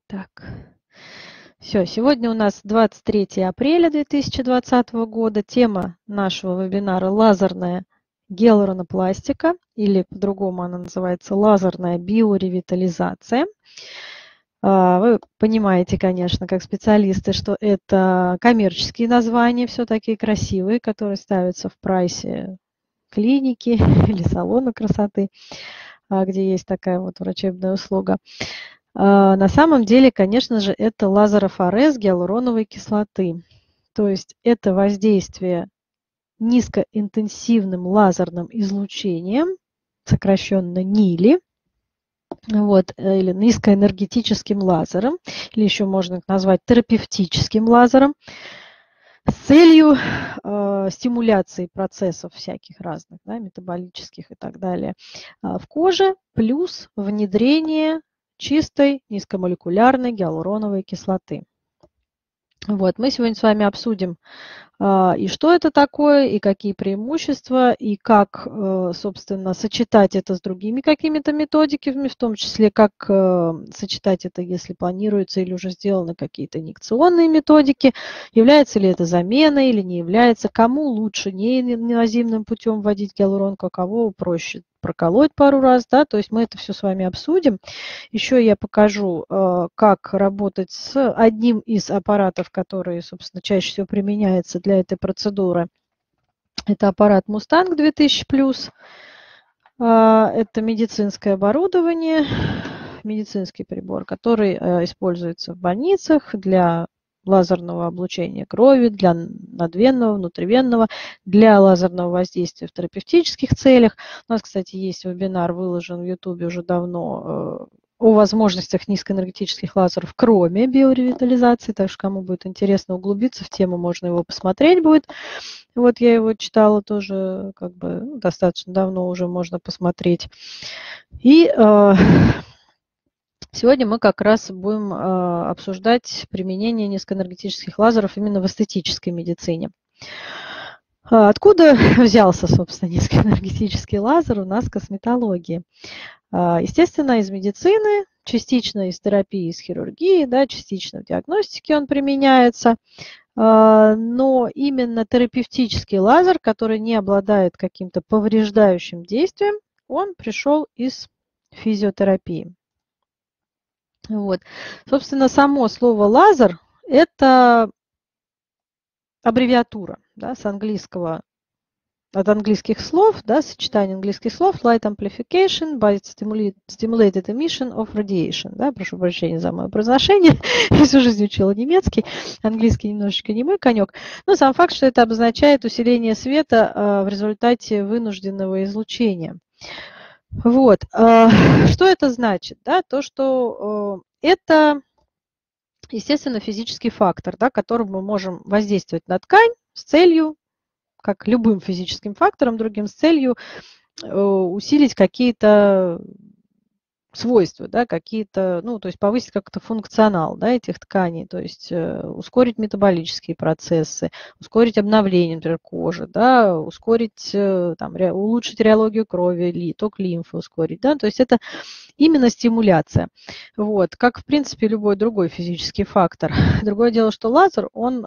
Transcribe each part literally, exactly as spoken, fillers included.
Так, все, сегодня у нас двадцать третье апреля две тысячи двадцатого года. Тема нашего вебинара – лазерная гиалуронопластика, или по-другому она называется лазерная биоревитализация. Вы понимаете, конечно, как специалисты, что это коммерческие названия, все такие красивые, которые ставятся в прайсе клиники или салона красоты, где есть такая вот врачебная услуга. На самом деле, конечно же, это лазерофорез гиалуроновой кислоты. То есть это воздействие низкоинтенсивным лазерным излучением, сокращенно НИЛИ, вот, или низкоэнергетическим лазером, или еще можно назвать терапевтическим лазером, с целью э, стимуляции процессов всяких разных, да, метаболических и так далее, э, в коже, плюс внедрение чистой низкомолекулярной гиалуроновой кислоты. Вот, мы сегодня с вами обсудим, и что это такое, и какие преимущества, и как, собственно, сочетать это с другими какими-то методиками, в том числе, как сочетать это, если планируется или уже сделаны какие-то инъекционные методики, является ли это заменой или не является, кому лучше неинвазивным путем вводить гиалуронку, а кого проще проколоть пару раз, да, то есть мы это все с вами обсудим. Еще я покажу, как работать с одним из аппаратов, который, собственно, чаще всего применяется для этой процедуры. Это аппарат Mustang две тысячи плюс. Это медицинское оборудование, медицинский прибор, который используется в больницах для лазерного облучения крови, для надвенного, внутривенного, для лазерного воздействия в терапевтических целях. У нас, кстати, есть вебинар, выложен в YouTube уже давно, о возможностях низкоэнергетических лазеров, кроме биоревитализации. Так что, кому будет интересно углубиться в тему, можно его посмотреть будет. Вот я его читала тоже, как бы, ну, достаточно давно уже можно посмотреть. И э, сегодня мы как раз будем э, обсуждать применение низкоэнергетических лазеров именно в эстетической медицине. Откуда взялся, собственно, низкоэнергетический лазер у нас в косметологии? Естественно, из медицины, частично из терапии, из хирургии, да, частично в диагностике он применяется. Но именно терапевтический лазер, который не обладает каким-то повреждающим действием, он пришел из физиотерапии. Вот. Собственно, само слово лазер – это аббревиатура, да, с английского, от английских слов, да, сочетание английских слов light amplification by stimulated emission of radiation. Да, прошу прощения за мое произношение, я всю жизнь учила немецкий, английский немножечко не мой конек, но сам факт, что это обозначает усиление света в результате вынужденного излучения. Вот. Что это значит? Да, то, что это, естественно, физический фактор, да, которым мы можем воздействовать на ткань с целью, как любым физическим фактором, другим, с целью усилить какие-то свойства, да, какие-то, ну, то есть повысить как-то функционал, да, этих тканей, то есть ускорить метаболические процессы, ускорить обновление, например, кожи, да, ускорить, там, улучшить реологию крови, ток лимфы ускорить, да, то есть это именно стимуляция. Вот, как, в принципе, любой другой физический фактор. Другое дело, что лазер, он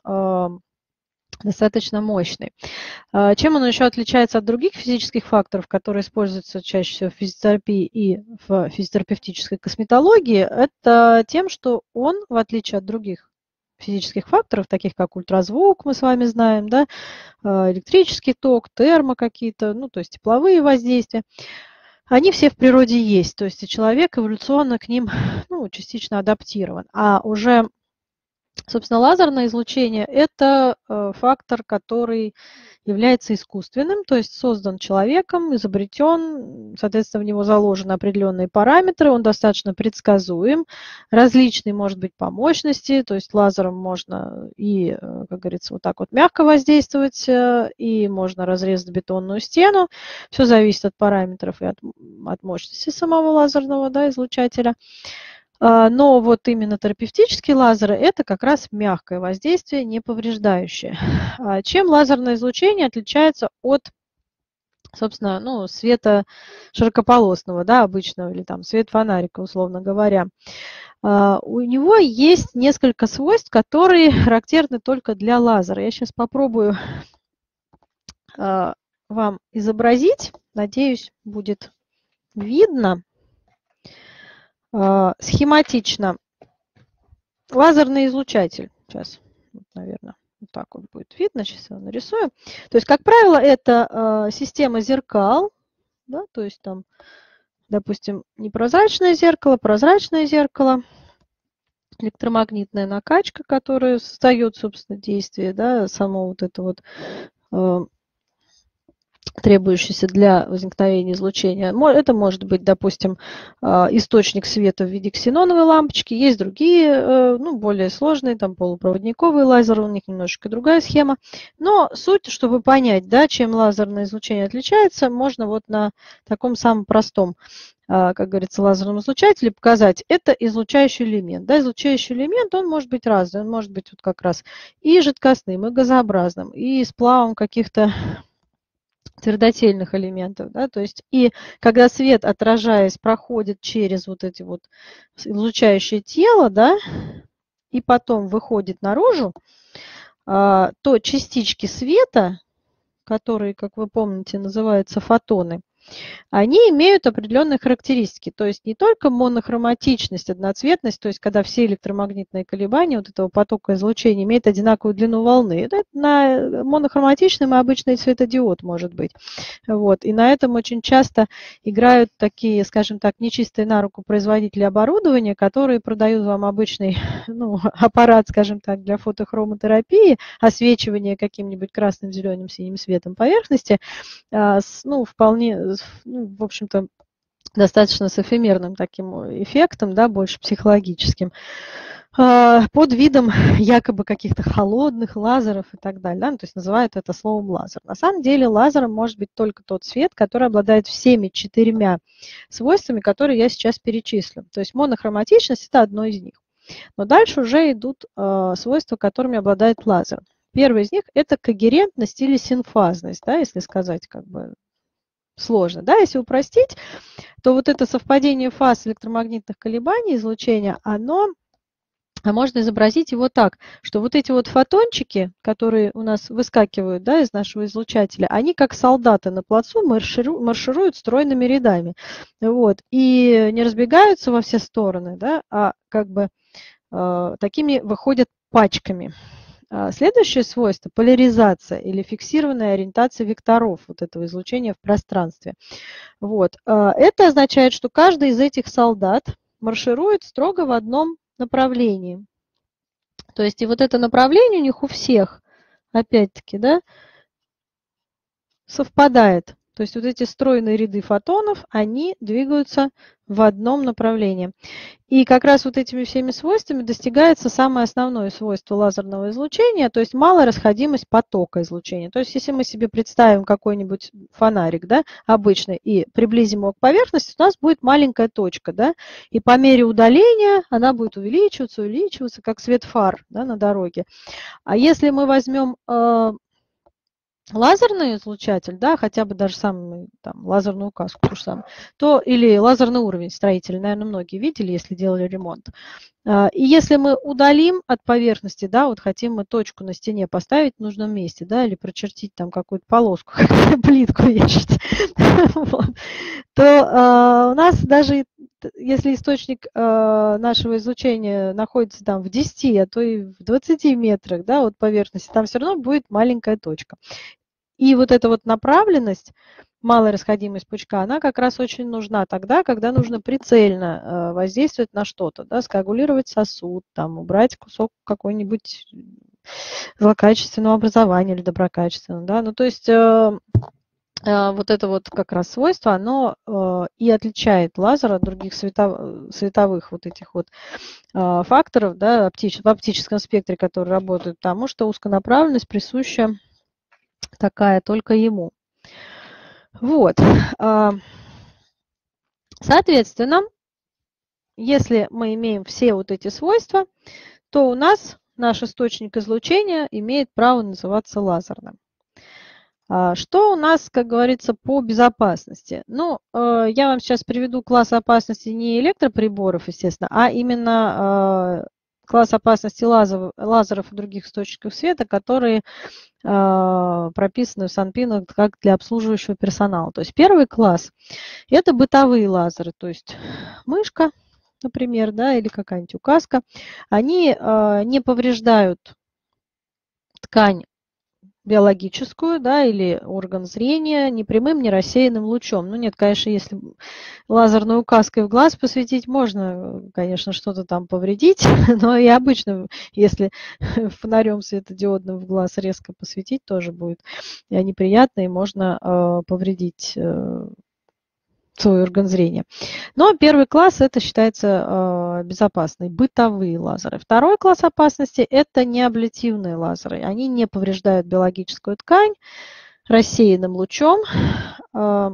достаточно мощный. Чем он еще отличается от других физических факторов, которые используются чаще всего в физиотерапии и в физиотерапевтической косметологии, это тем, что он, в отличие от других физических факторов, таких как ультразвук, мы с вами знаем, да, электрический ток, термо какие-то, ну, то есть тепловые воздействия, они все в природе есть, то есть и человек эволюционно к ним, ну, частично адаптирован. А уже, собственно, лазерное излучение – это фактор, который является искусственным, то есть создан человеком, изобретен, соответственно, в него заложены определенные параметры, он достаточно предсказуем, различный может быть по мощности, то есть лазером можно и, как говорится, вот так вот мягко воздействовать, и можно разрезать бетонную стену, все зависит от параметров и от, от мощности самого лазерного, да, излучателя. Но вот именно терапевтические лазеры – это как раз мягкое воздействие, не повреждающее. Чем лазерное излучение отличается от, собственно, ну, света широкополосного, да, обычного, или там свет фонарика, условно говоря? У него есть несколько свойств, которые характерны только для лазера. Я сейчас попробую вам изобразить. Надеюсь, будет видно схематично. Лазерный излучатель. Сейчас, наверное, вот так вот будет видно. Сейчас я нарисую. То есть, как правило, это система зеркал. Да, то есть там, допустим, непрозрачное зеркало, прозрачное зеркало, электромагнитная накачка, которая создает, собственно, действие, да, само вот это вот э, требующееся для возникновения излучения. Это может быть, допустим, источник света в виде ксеноновой лампочки. Есть другие, ну, более сложные, там полупроводниковые лазеры, у них немножечко другая схема. Но суть, чтобы понять, да, чем лазерное излучение отличается, можно вот на таком самом простом, как говорится, лазерном излучателе показать. Это излучающий элемент. Да, излучающий элемент, он может быть разный. Он может быть вот как раз и жидкостным, и газообразным, и сплавом каких-то твердотельных элементов, да, то есть и когда свет, отражаясь, проходит через вот эти вот излучающее тело, да, и потом выходит наружу, то частички света, которые, как вы помните, называются фотоны, они имеют определенные характеристики, то есть не только монохроматичность, одноцветность, то есть когда все электромагнитные колебания вот этого потока излучения имеют одинаковую длину волны. Это на монохроматичном обычный светодиод может быть. Вот. И на этом очень часто играют такие, скажем так, нечистые на руку производители оборудования, которые продают вам обычный, ну, аппарат, скажем так, для фотохромотерапии, освечивания каким-нибудь красным, зеленым, синим светом поверхности, ну, вполне, ну, в общем-то, достаточно с эфемерным таким эффектом, да, больше психологическим, под видом якобы каких-то холодных лазеров и так далее. Да? Ну, то есть называют это словом лазер. На самом деле лазером может быть только тот свет, который обладает всеми четырьмя свойствами, которые я сейчас перечислю. То есть монохроматичность – это одно из них. Но дальше уже идут э, свойства, которыми обладает лазер. Первый из них – это когерентность или синфазность, да, если сказать как бы сложно. Да? Если упростить, то вот это совпадение фаз электромагнитных колебаний излучения, оно... А можно изобразить его так, что вот эти вот фотончики, которые у нас выскакивают, да, из нашего излучателя, они как солдаты на плацу марширу, маршируют стройными рядами. Вот, и не разбегаются во все стороны, да, а как бы э, такими выходят пачками. Следующее свойство – поляризация или фиксированная ориентация векторов вот этого излучения в пространстве. Вот. Это означает, что каждый из этих солдат марширует строго в одном направлении. То есть и вот это направление у них у всех, опять-таки, да, совпадает. То есть вот эти стройные ряды фотонов, они двигаются в одном направлении. И как раз вот этими всеми свойствами достигается самое основное свойство лазерного излучения, то есть малая расходимость потока излучения. То есть если мы себе представим какой-нибудь фонарик, да, обычный, и приблизим его к поверхности, у нас будет маленькая точка, да, и по мере удаления она будет увеличиваться, увеличиваться, как свет фар, да, на дороге. А если мы возьмем... Э, лазерный излучатель, да, хотя бы даже самый там, лазерную указку, то, же самое, то или лазерный уровень строителя, наверное, многие видели, если делали ремонт. И если мы удалим от поверхности, да, вот хотим мы точку на стене поставить в нужном месте, да, или прочертить там какую-то полоску, плитку вешать, вот, то у нас даже если источник нашего излучения находится там в десяти, а то и в двадцати метрах, да, от поверхности, там все равно будет маленькая точка. И вот эта вот направленность, малая расходимость пучка, она как раз очень нужна тогда, когда нужно прицельно воздействовать на что-то, да, скоагулировать сосуд, там, убрать кусок какой-нибудь злокачественного образования или доброкачественного. Да. Ну, то есть э, э, вот это вот как раз свойство, оно э, и отличает лазер от других светов, световых вот этих вот э, факторов, да, оптич, в оптическом спектре, которые работают, потому что узконаправленность присуща такая только ему. Вот. Соответственно, если мы имеем все вот эти свойства, то у нас наш источник излучения имеет право называться лазерным. Что у нас, как говорится, по безопасности? Ну, я вам сейчас приведу класс опасности не электроприборов, естественно, а именно класс опасности лазеров, лазеров и других источников света, которые прописаны в Санпинах как для обслуживающего персонала. То есть первый класс – это бытовые лазеры, то есть мышка, например, да, или какая-нибудь указка. Они не повреждают ткань биологическую, да, или орган зрения ни прямым, ни рассеянным лучом. Ну нет, конечно, если лазерной указкой в глаз посветить, можно, конечно, что-то там повредить, но и обычно, если фонарем светодиодным в глаз резко посветить, тоже будет неприятно, и можно э, повредить э, свой орган зрения. Но первый класс это считается э, безопасный, бытовые лазеры. Второй класс опасности это неаблятивные лазеры. Они не повреждают биологическую ткань рассеянным лучом. Э,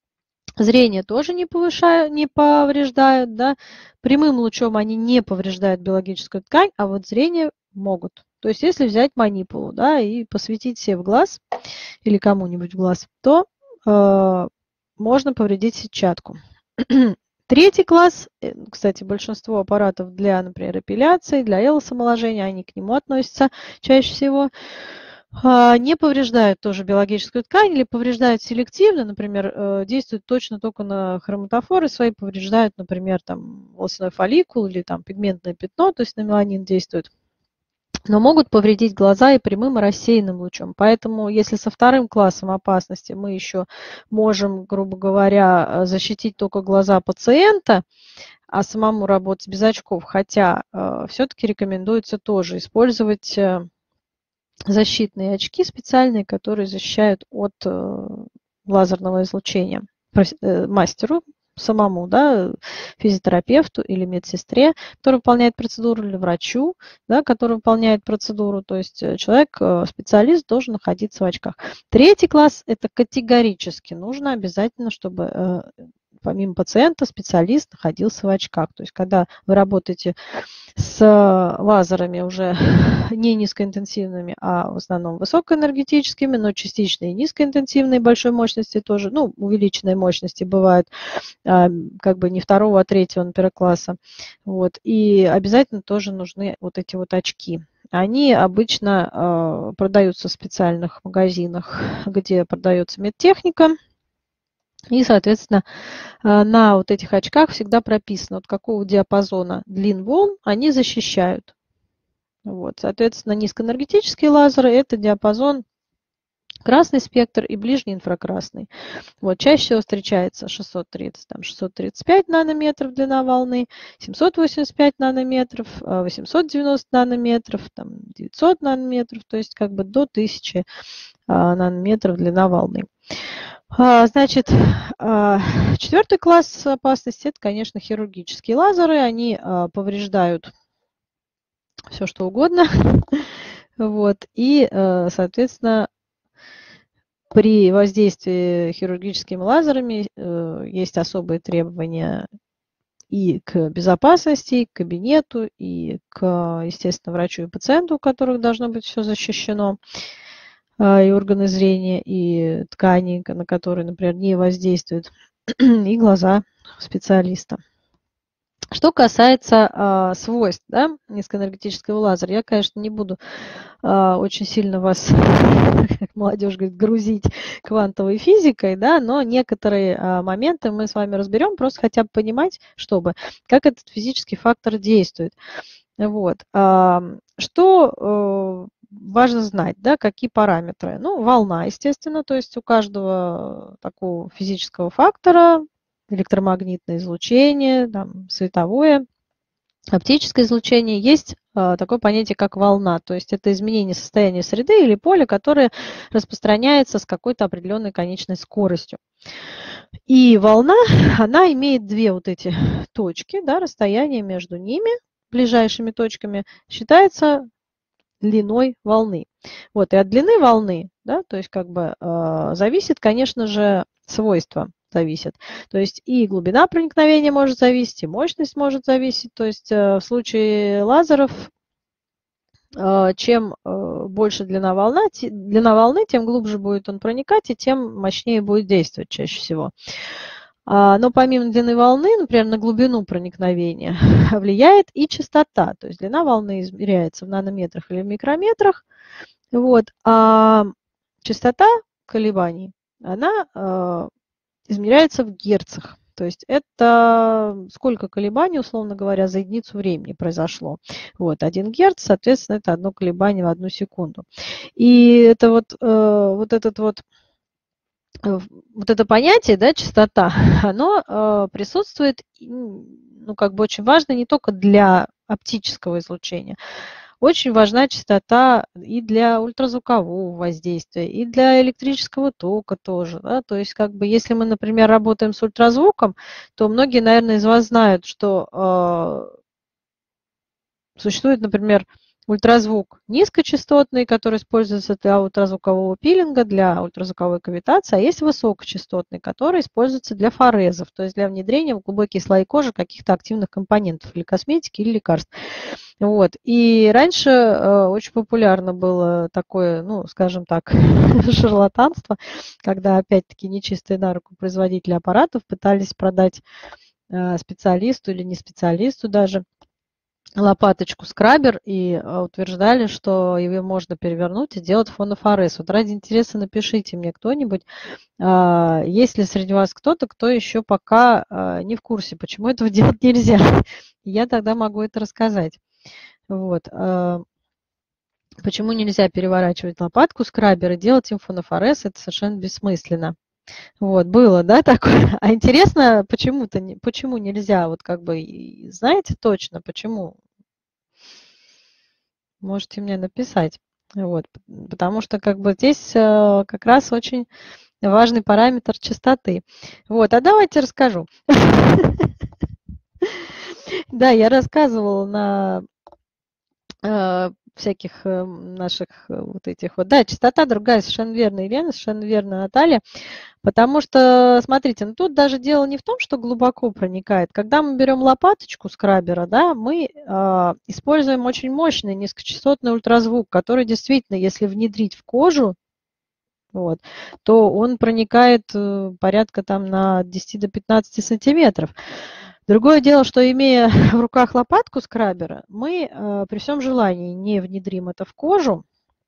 зрение тоже не, повышают, не повреждают. Да? Прямым лучом они не повреждают биологическую ткань, а вот зрение могут. То есть если взять манипулу, да, и посветить себе в глаз или кому-нибудь в глаз, то э, можно повредить сетчатку. Третий класс, кстати, большинство аппаратов для, например, эпиляции, для элосомоложения, они к нему относятся чаще всего, не повреждают тоже биологическую ткань или повреждают селективно, например, действуют точно только на хроматофоры свои, повреждают, например, там волосяной фолликул или там пигментное пятно, то есть на меланин действуют. Но могут повредить глаза и прямым, и рассеянным лучом. Поэтому, если со вторым классом опасности мы еще можем, грубо говоря, защитить только глаза пациента, а самому работать без очков, хотя э, все-таки рекомендуется тоже использовать э, защитные очки специальные, которые защищают от э, лазерного излучения. Э, мастеру самому, да, физиотерапевту или медсестре, который выполняет процедуру, или врачу, да, который выполняет процедуру. То есть человек, специалист, должен находиться в очках. Третий класс – это категорически нужно обязательно, чтобы помимо пациента специалист находился в очках. То есть когда вы работаете с лазерами уже не низкоинтенсивными, а в основном высокоэнергетическими, но частично и низкоинтенсивные большой мощности тоже, ну, увеличенной мощности бывают, как бы не второго, а третьего, например, класса. Вот. И обязательно тоже нужны вот эти вот очки. Они обычно продаются в специальных магазинах, где продается медтехника. И, соответственно, на вот этих очках всегда прописано, от какого диапазона длин волн они защищают. Вот, соответственно, низкоэнергетические лазеры – это диапазон красный спектр и ближний инфракрасный. Вот, чаще всего встречается шестьсот тридцать, там, шестьсот тридцать пять нанометров длина волны, семьсот восемьдесят пять нанометров, восемьсот девяносто нанометров, там, девятьсот нанометров, то есть как бы до тысячи нанометров длина волны. Значит, четвертый класс опасности – это, конечно, хирургические лазеры. Они повреждают все, что угодно. Вот. И, соответственно, при воздействии хирургическими лазерами есть особые требования и к безопасности, и к кабинету, и к, естественно, врачу и пациенту, у которых должно быть все защищено. И органы зрения, и ткани, на которые, например, не воздействуют, и глаза специалиста. Что касается а, свойств, да, низкоэнергетического лазера, я, конечно, не буду а, очень сильно вас, как молодежь говорит, грузить квантовой физикой, да, но некоторые а, моменты мы с вами разберем, просто хотя бы понимать, чтобы, как этот физический фактор действует. Вот. А, что важно знать, да, какие параметры. Ну, волна, естественно, то есть у каждого такого физического фактора, электромагнитное излучение, там, световое, оптическое излучение, есть а, такое понятие, как волна. То есть это изменение состояния среды или поля, которое распространяется с какой-то определенной конечной скоростью. И волна, она имеет две вот эти точки, да, расстояние между ними, ближайшими точками, считается длиной волны. Вот, и от длины волны, да, то есть как бы э, зависит, конечно же, свойства зависят. То есть и глубина проникновения может зависеть, и мощность может зависеть. То есть э, в случае лазеров чем больше длина волны, длина волны, тем глубже будет он проникать и тем мощнее будет действовать чаще всего. Но помимо длины волны, например, на глубину проникновения влияет и частота. То есть длина волны измеряется в нанометрах или в микрометрах. Вот, а частота колебаний, она измеряется в герцах. То есть это сколько колебаний, условно говоря, за единицу времени произошло. Вот, один герц, соответственно, это одно колебание в одну секунду. И это вот, э, вот этот вот, э, вот это понятие, да, частота, оно э, присутствует, ну, как бы очень важно не только для оптического излучения. Очень важна частота и для ультразвукового воздействия, и для электрического тока тоже. Да? То есть, как бы, если мы, например, работаем с ультразвуком, то многие, наверное, из вас знают, что э, существует, например, ультразвук низкочастотный, который используется для ультразвукового пилинга, для ультразвуковой кавитации, а есть высокочастотный, который используется для форезов, то есть для внедрения в глубокие слои кожи каких-то активных компонентов или косметики, или лекарств. Вот. И раньше э, очень популярно было такое, ну, скажем так, шарлатанство, когда, опять-таки, нечистые на руку производители аппаратов пытались продать э, специалисту или не специалисту даже лопаточку-скрабер и утверждали, что ее можно перевернуть и делать фонофорез. Вот ради интереса напишите мне кто-нибудь, есть ли среди вас кто-то, кто еще пока не в курсе, почему этого делать нельзя. Я тогда могу это рассказать. Вот. Почему нельзя переворачивать лопатку скрабер и делать им фонофорез, это совершенно бессмысленно. Вот, было, да, такое. А интересно, почему-то, почему нельзя, вот как бы, знаете точно, почему? Можете мне написать. Вот, потому что как бы здесь э, как раз очень важный параметр частоты. Вот, а давайте расскажу. Да, я рассказывала на э, всяких э, наших э, вот этих вот. Да, частота другая, совершенно верно, Елена, совершенно верно, Наталья. Потому что, смотрите, ну тут даже дело не в том, что глубоко проникает. Когда мы берем лопаточку скрабера, да, мы э, используем очень мощный низкочастотный ультразвук, который действительно, если внедрить в кожу, вот, то он проникает э, порядка там на десять до пятнадцати сантиметров. Другое дело, что имея в руках лопатку скрабера, мы э, при всем желании не внедрим это в кожу,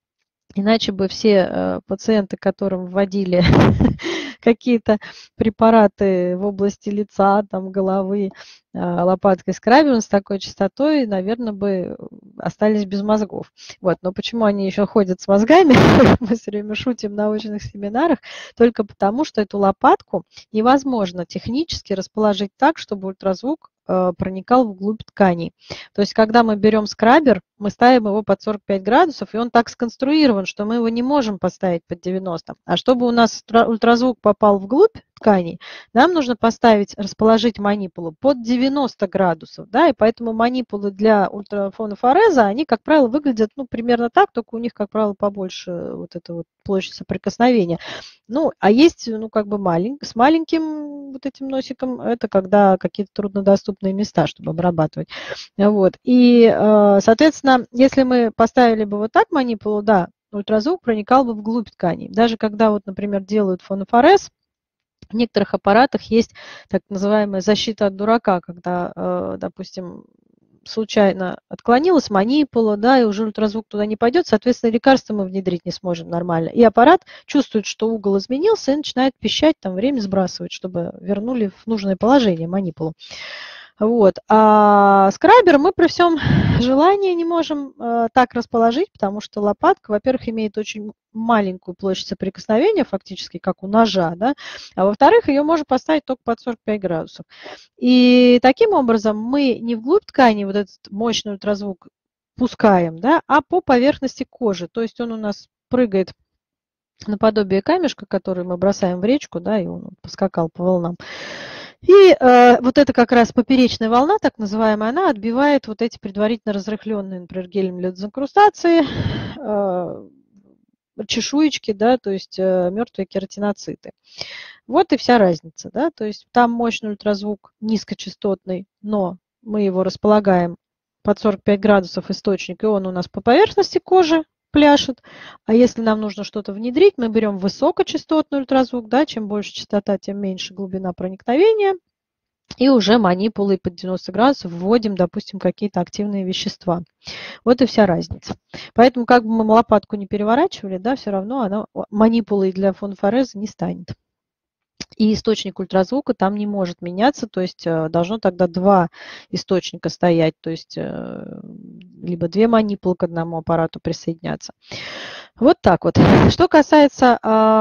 иначе бы все э, пациенты, которым вводили какие-то препараты в области лица, там, головы, лопаткой скрабером с такой частотой, наверное, бы остались без мозгов. Вот. Но почему они еще ходят с мозгами, мы все время шутим на научных семинарах, только потому, что эту лопатку невозможно технически расположить так, чтобы ультразвук проникал вглубь тканей. То есть, когда мы берем скрабер, мы ставим его под сорок пять градусов, и он так сконструирован, что мы его не можем поставить под девяносто. А чтобы у нас ультразвук попал вглубь тканей, нам нужно поставить, расположить манипулу под девяносто градусов, да, и поэтому манипулы для ультрафонофореза, они, как правило, выглядят, ну, примерно так, только у них, как правило, побольше вот эта вот площадь соприкосновения. Ну, а есть, ну, как бы малень... с маленьким вот этим носиком, это когда какие-то труднодоступные места, чтобы обрабатывать. Вот. И, соответственно, если мы поставили бы вот так манипулу, да, ультразвук проникал бы вглубь тканей. Даже когда, вот, например, делают фонофорез, в некоторых аппаратах есть так называемая защита от дурака, когда, допустим, случайно отклонилась манипула, да, и уже ультразвук туда не пойдет, соответственно, лекарство мы внедрить не сможем нормально. И аппарат чувствует, что угол изменился, и начинает пищать, там время сбрасывать, чтобы вернули в нужное положение манипулу. Вот. А скрабер мы при всем желании не можем э, так расположить, потому что лопатка, во-первых, имеет очень маленькую площадь соприкосновения, фактически, как у ножа, да, а во-вторых, ее можно поставить только под сорок пять градусов. И таким образом мы не вглубь ткани вот этот мощный ультразвук пускаем, да, а по поверхности кожи. То есть он у нас прыгает наподобие камешка, который мы бросаем в речку, да, и он поскакал по волнам. И э, вот эта как раз поперечная волна, так называемая, она отбивает вот эти предварительно разрыхленные, например, гелем для дезинкрустации, э, чешуечки, да, то есть э, мертвые кератиноциты. Вот и вся разница, да, то есть там мощный ультразвук низкочастотный, но мы его располагаем под сорок пять градусов источник, и он у нас по поверхности кожи пляшет. А если нам нужно что-то внедрить, мы берем высокочастотный ультразвук, да, чем больше частота, тем меньше глубина проникновения. И уже манипулой под девяносто градусов вводим, допустим, какие-то активные вещества. Вот и вся разница. Поэтому как бы мы лопатку не переворачивали, да, все равно она манипулой для фонофореза не станет. И источник ультразвука там не может меняться, то есть должно тогда два источника стоять, то есть либо две манипулы к одному аппарату присоединяться. Вот так вот. Что касается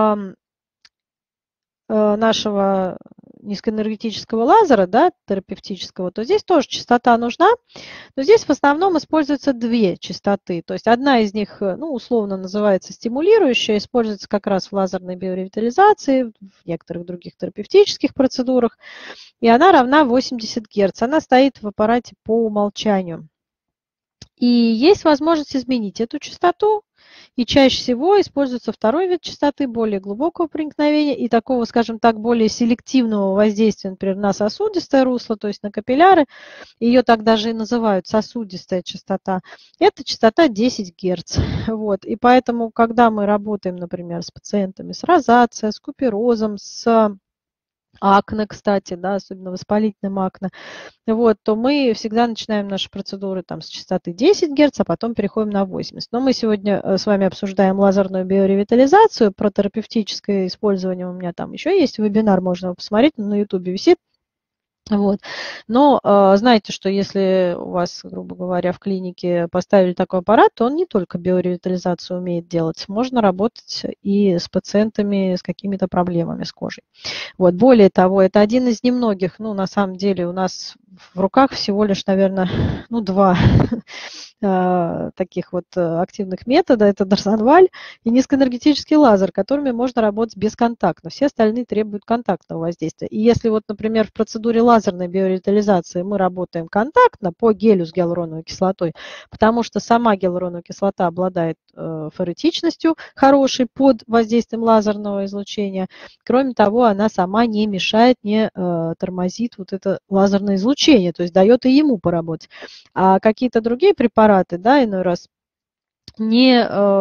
нашего низкоэнергетического лазера, да, терапевтического, то здесь тоже частота нужна, но здесь в основном используются две частоты. То есть одна из них, ну, условно называется стимулирующая, используется как раз в лазерной биоревитализации, в некоторых других терапевтических процедурах, и она равна восемьдесят герц. Она стоит в аппарате по умолчанию. И есть возможность изменить эту частоту, и чаще всего используется второй вид частоты, более глубокого проникновения и такого, скажем так, более селективного воздействия, например, на сосудистое русло, то есть на капилляры. Ее так даже и называют сосудистая частота. Это частота десять герц. Вот. И поэтому, когда мы работаем, например, с пациентами с розацией, с куперозом, с акне, кстати, да, особенно воспалительным акне, вот, то мы всегда начинаем наши процедуры там, с частоты десять герц, а потом переходим на восемьдесят. Но мы сегодня с вами обсуждаем лазерную биоревитализацию, про терапевтическое использование у меня там еще есть вебинар, можно его посмотреть, на ютубе висит. Вот. Но э, знаете, что если у вас, грубо говоря, в клинике поставили такой аппарат, то он не только биоревитализацию умеет делать, можно работать и с пациентами с какими-то проблемами с кожей. Вот. Более того, это один из немногих, ну, на самом деле, у нас в руках всего лишь, наверное, ну, два таких вот активных метода. Это Дарсонваль и низкоэнергетический лазер, которыми можно работать бесконтактно. Все остальные требуют контактного воздействия. И если вот, например, в процедуре лазерной биоревитализации мы работаем контактно по гелю с гиалуроновой кислотой, потому что сама гиалуроновая кислота обладает ферритичностью хорошей под воздействием лазерного излучения. Кроме того, она сама не мешает, не тормозит вот это лазерное излучение, то есть дает и ему поработать. А какие-то другие препараты, да, иной раз не,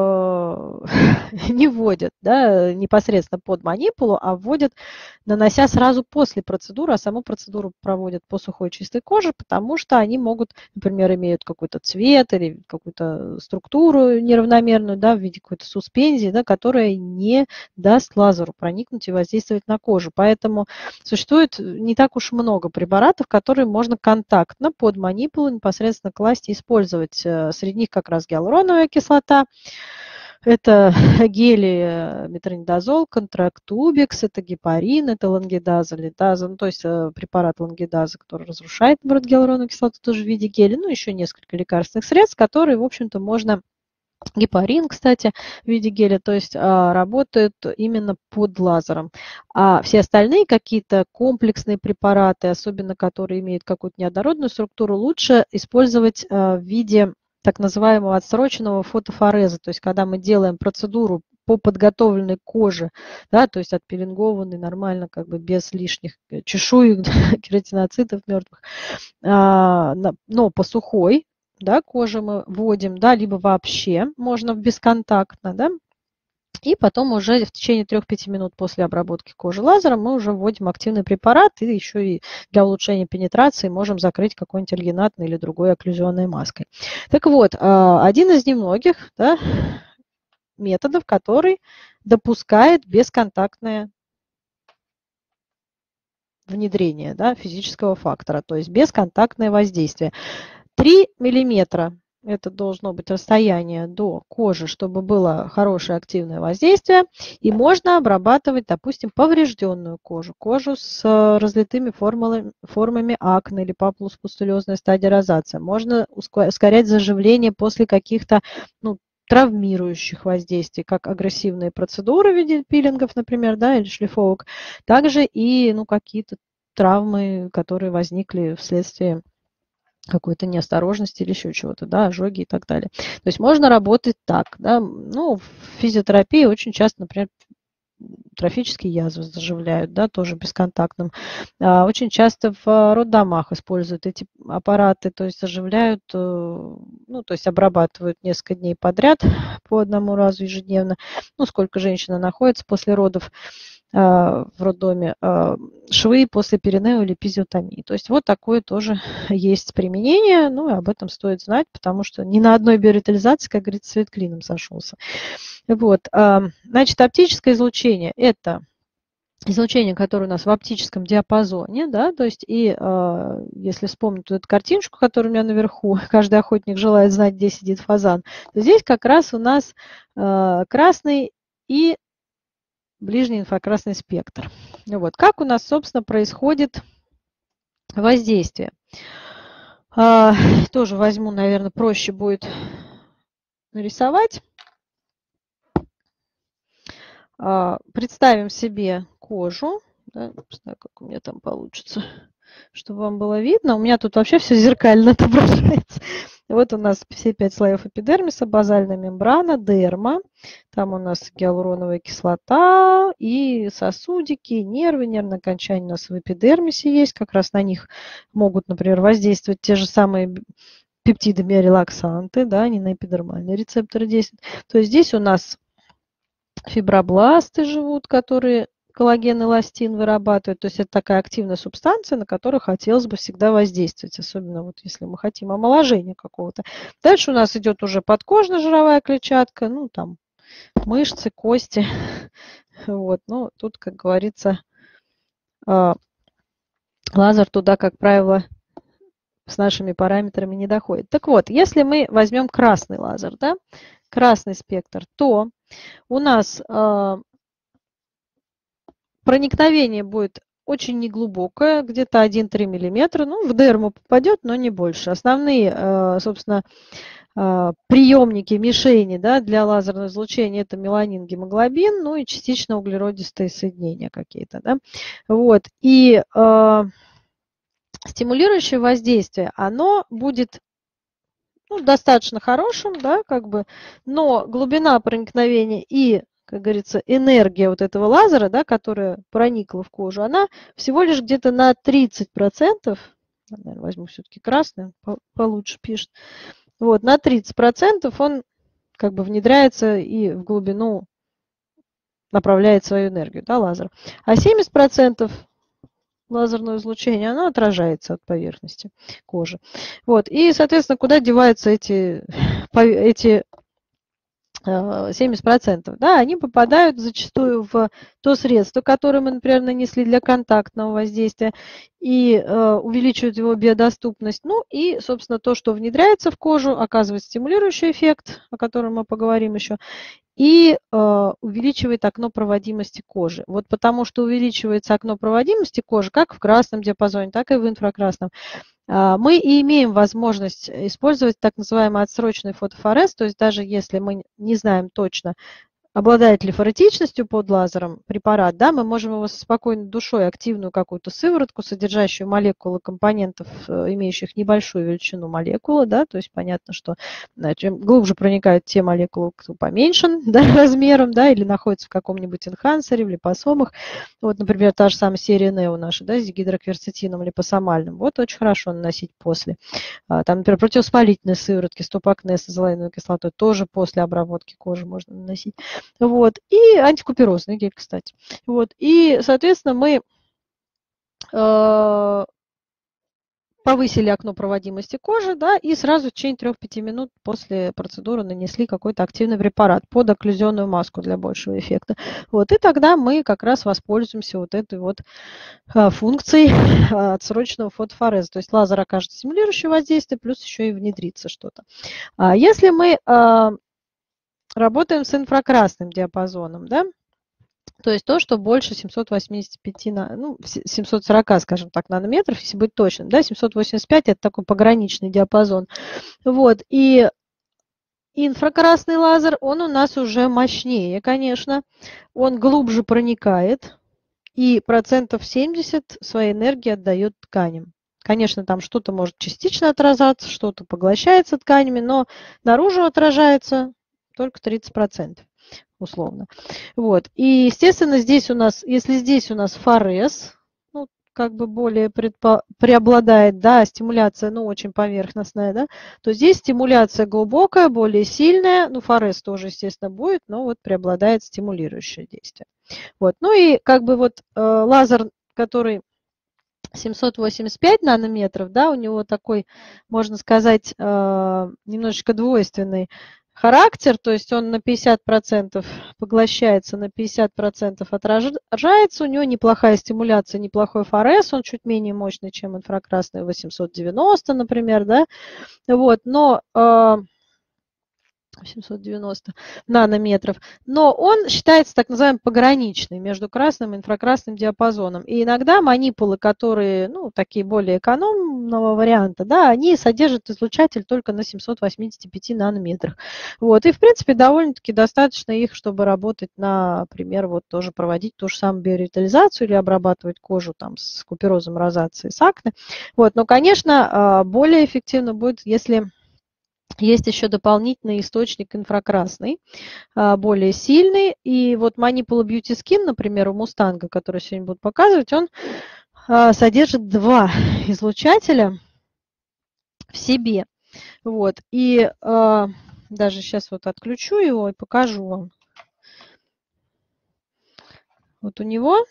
э, не вводят, да, непосредственно под манипулу, а вводят, нанося сразу после процедуры, а саму процедуру проводят по сухой чистой коже, потому что они могут, например, имеют какой-то цвет или какую-то структуру неравномерную, да, в виде какой-то суспензии, да, которая не даст лазеру проникнуть и воздействовать на кожу. Поэтому существует не так уж много препаратов, которые можно контактно под манипулу непосредственно класть и использовать. Среди них как раз гиалуроновая кислота, это гели метронидазол, контрактубекс, это гепарин, это лангидаза, лидаза, ну, то есть препарат лангидаза, который разрушает, наоборот, гиалуроновую кислоту тоже в виде геля, ну, еще несколько лекарственных средств, которые, в общем-то, можно... Гепарин, кстати, в виде геля, то есть а, работают именно под лазером. А все остальные какие-то комплексные препараты, особенно которые имеют какую-то неоднородную структуру, лучше использовать а, в виде так называемого отсроченного фотофореза, то есть когда мы делаем процедуру по подготовленной коже, да, то есть отпилингованной нормально, как бы без лишних чешуек, кератиноцитов мертвых, а, но по сухой, да, кожу мы вводим, да, либо вообще можно бесконтактно, да, и потом уже в течение трёх-пяти минут после обработки кожи лазером мы уже вводим активный препарат и еще и для улучшения пенетрации можем закрыть какой-нибудь альгинатной или другой окклюзионной маской. Так вот, один из немногих, да, методов, который допускает бесконтактное внедрение, да, физического фактора, то есть бесконтактное воздействие. три миллиметра это должно быть расстояние до кожи, чтобы было хорошее активное воздействие. И можно обрабатывать, допустим, поврежденную кожу, кожу с разлитыми формами, формами акне или папулопустулезная стадия розации. Можно ускорять заживление после каких-то, ну, травмирующих воздействий, как агрессивные процедуры в виде пилингов, например, да, или шлифовок, также и, ну, какие-то травмы, которые возникли вследствие какой-то неосторожности или еще чего-то, да, ожоги и так далее. То есть можно работать так, да. Ну, в физиотерапии очень часто, например, трофические язвы заживляют, да, тоже бесконтактным. А, очень часто в роддомах используют эти аппараты, то есть заживляют, ну, то есть обрабатывают несколько дней подряд по одному разу ежедневно, ну, сколько женщина находится после родов в роддоме, швы после перинео или эпизиотомии. То есть вот такое тоже есть применение, ну и об этом стоит знать, потому что ни на одной биоревитализации, как говорится, свет клином сошелся. Вот. Значит, оптическое излучение – это излучение, которое у нас в оптическом диапазоне, да, то есть и если вспомнить эту картиночку, которая у меня наверху, каждый охотник желает знать, где сидит фазан, то здесь как раз у нас красный и ближний инфракрасный спектр. Вот. Как у нас, собственно, происходит воздействие? А, тоже возьму, наверное, проще будет нарисовать. А, представим себе кожу. Да, не знаю, как у меня там получится, чтобы вам было видно. У меня тут вообще все зеркально отображается. Вот у нас все пять слоев эпидермиса, базальная мембрана, дерма. Там у нас гиалуроновая кислота и сосудики, и нервы. Нервные окончания у нас в эпидермисе есть. Как раз на них могут, например, воздействовать те же самые пептиды-биорелаксанты, да, они на эпидермальные рецепторы действуют. То есть здесь у нас фибробласты живут, которые коллаген, эластин вырабатывают. То есть это такая активная субстанция, на которую хотелось бы всегда воздействовать, особенно вот если мы хотим омоложения какого-то. Дальше у нас идет уже подкожно-жировая клетчатка, ну там мышцы, кости. Вот, ну тут, как говорится, лазер туда, как правило, с нашими параметрами не доходит. Так вот, если мы возьмем красный лазер, да, красный спектр, то у нас проникновение будет очень неглубокое, где-то один-три миллиметра. Ну, в дерму попадет, но не больше. Основные, собственно, приемники, мишени, да, для лазерного излучения – это меланин, гемоглобин, ну и частично углеродистые соединения какие-то. Да. Вот. И э, стимулирующее воздействие, оно будет, ну, достаточно хорошим, да, как бы, но глубина проникновения и, как говорится, энергия вот этого лазера, да, которая проникла в кожу, она всего лишь где-то на тридцать процентов, наверное, возьму все-таки красный, получше пишет, вот, на тридцать процентов он как бы внедряется и в глубину направляет свою энергию, да, лазер. А семьдесят процентов лазерного излучения, оно отражается от поверхности кожи. Вот. И, соответственно, куда деваются эти, эти семьдесят процентов? Да, они попадают зачастую в то средство, которое мы, например, нанесли для контактного воздействия, и э, увеличивают его биодоступность. Ну и, собственно, то, что внедряется в кожу, оказывает стимулирующий эффект, о котором мы поговорим еще, и э, увеличивает окно проводимости кожи. Вот потому что увеличивается окно проводимости кожи как в красном диапазоне, так и в инфракрасном. Э, мы и имеем возможность использовать так называемый отсроченный фотофорез, то есть даже если мы не знаем точно, обладает ли форетичностью под лазером препарат, да, мы можем его со спокойной душой, активную какую-то сыворотку, содержащую молекулы компонентов, имеющих небольшую величину молекулы, да, то есть понятно, что да, чем глубже проникают те молекулы, кто поменьше, да, размером, да, или находятся в каком-нибудь энхансере, в липосомах, вот, например, та же самая серия Нео наша, да, с гидрокверцетином липосомальным, вот очень хорошо наносить после. Там, например, противовоспалительные сыворотки, стопакне с азолаиновой кислотой тоже после обработки кожи можно наносить. Вот. И антикуперозный гель, кстати. Вот. И, соответственно, мы э, повысили окно проводимости кожи, да, и сразу в течение трёх-пяти минут после процедуры нанесли какой-то активный препарат под окклюзионную маску для большего эффекта. Вот. И тогда мы как раз воспользуемся вот этой вот э, функцией э, отсроченного фотофореза. То есть лазер окажет стимулирующее воздействие, плюс еще и внедрится что-то. А если мы э, работаем с инфракрасным диапазоном, да, то есть то, что больше семисот восьмидесяти пяти, ну, семисот сорока, скажем так, нанометров, если быть точным, да, семьсот восемьдесят пять – это такой пограничный диапазон. Вот, и инфракрасный лазер, он у нас уже мощнее, конечно, он глубже проникает, и процентов семьдесят своей энергии отдает тканям. Конечно, там что-то может частично отражаться, что-то поглощается тканями, но наружу отражается только тридцать процентов. условно. Вот. И, естественно, здесь у нас, если здесь у нас ФАРЭС, ну, как бы более предпо, преобладает, да, стимуляция, ну, очень поверхностная, да, то здесь стимуляция глубокая, более сильная, ну, ФАРЭС тоже, естественно, будет, но вот преобладает стимулирующее действие. Вот. Ну и как бы вот э, лазер, который семьсот восемьдесят пять нанометров, да, у него такой, можно сказать, э, немножечко двойственный характер, то есть он на пятьдесят процентов поглощается, на пятьдесят процентов отражается, у него неплохая стимуляция, неплохой ФАРЭС, он чуть менее мощный, чем инфракрасный восемьсот девяносто, например, да, вот, но э, семьсот девяносто нанометров, но он считается так называемым пограничный между красным и инфракрасным диапазоном. И иногда манипулы, которые, ну, такие более экономного варианта, да, они содержат излучатель только на семьсот восьмидесяти пяти нанометрах. Вот. И, в принципе, довольно-таки достаточно их, чтобы работать, например, вот тоже проводить ту же самую биоревитализацию или обрабатывать кожу там с куперозом, розацией, с акне. Вот. Но, конечно, более эффективно будет, если есть еще дополнительный источник инфракрасный, более сильный. И вот Manipula Beauty Skin, например, у Мустанга, который сегодня буду показывать, он содержит два излучателя в себе. Вот. И даже сейчас вот отключу его и покажу вам. Вот у него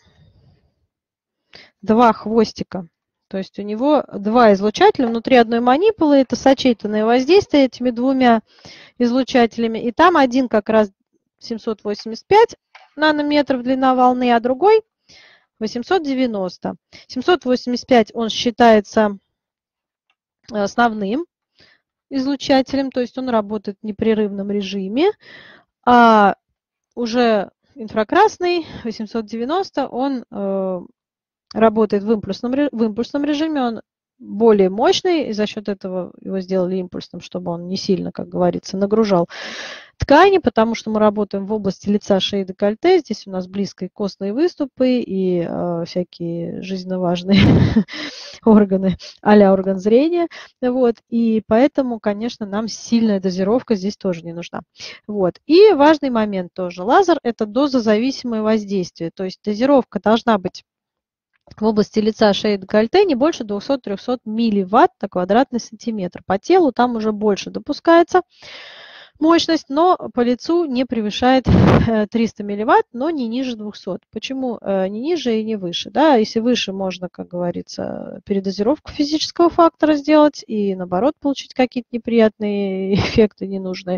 два хвостика. То есть у него два излучателя внутри одной манипулы. Это сочетанное воздействие этими двумя излучателями. И там один как раз семьсот восемьдесят пять нанометров длина волны, а другой восемьсот девяносто. семьсот восемьдесят пять он считается основным излучателем, то есть он работает в непрерывном режиме. А уже инфракрасный восемьсот девяносто, он э, работает в импульсном, в импульсном режиме, он более мощный, и за счет этого его сделали импульсным, чтобы он не сильно, как говорится, нагружал ткани, потому что мы работаем в области лица, шеи, декольте. Здесь у нас близко и костные выступы, и э, всякие жизненно важные органы, а-ля орган зрения. Вот. И поэтому, конечно, нам сильная дозировка здесь тоже не нужна. Вот. И важный момент тоже. Лазер – это дозозависимое воздействие, то есть дозировка должна быть в области лица, шеи, декольте не больше двухсот-трехсот милливатт на квадратный сантиметр. По телу там уже больше допускается мощность, но по лицу не превышает триста милливатт, но не ниже двухсот. Почему не ниже и не выше? Да, если выше, можно, как говорится, передозировку физического фактора сделать и, наоборот, получить какие-то неприятные эффекты ненужные.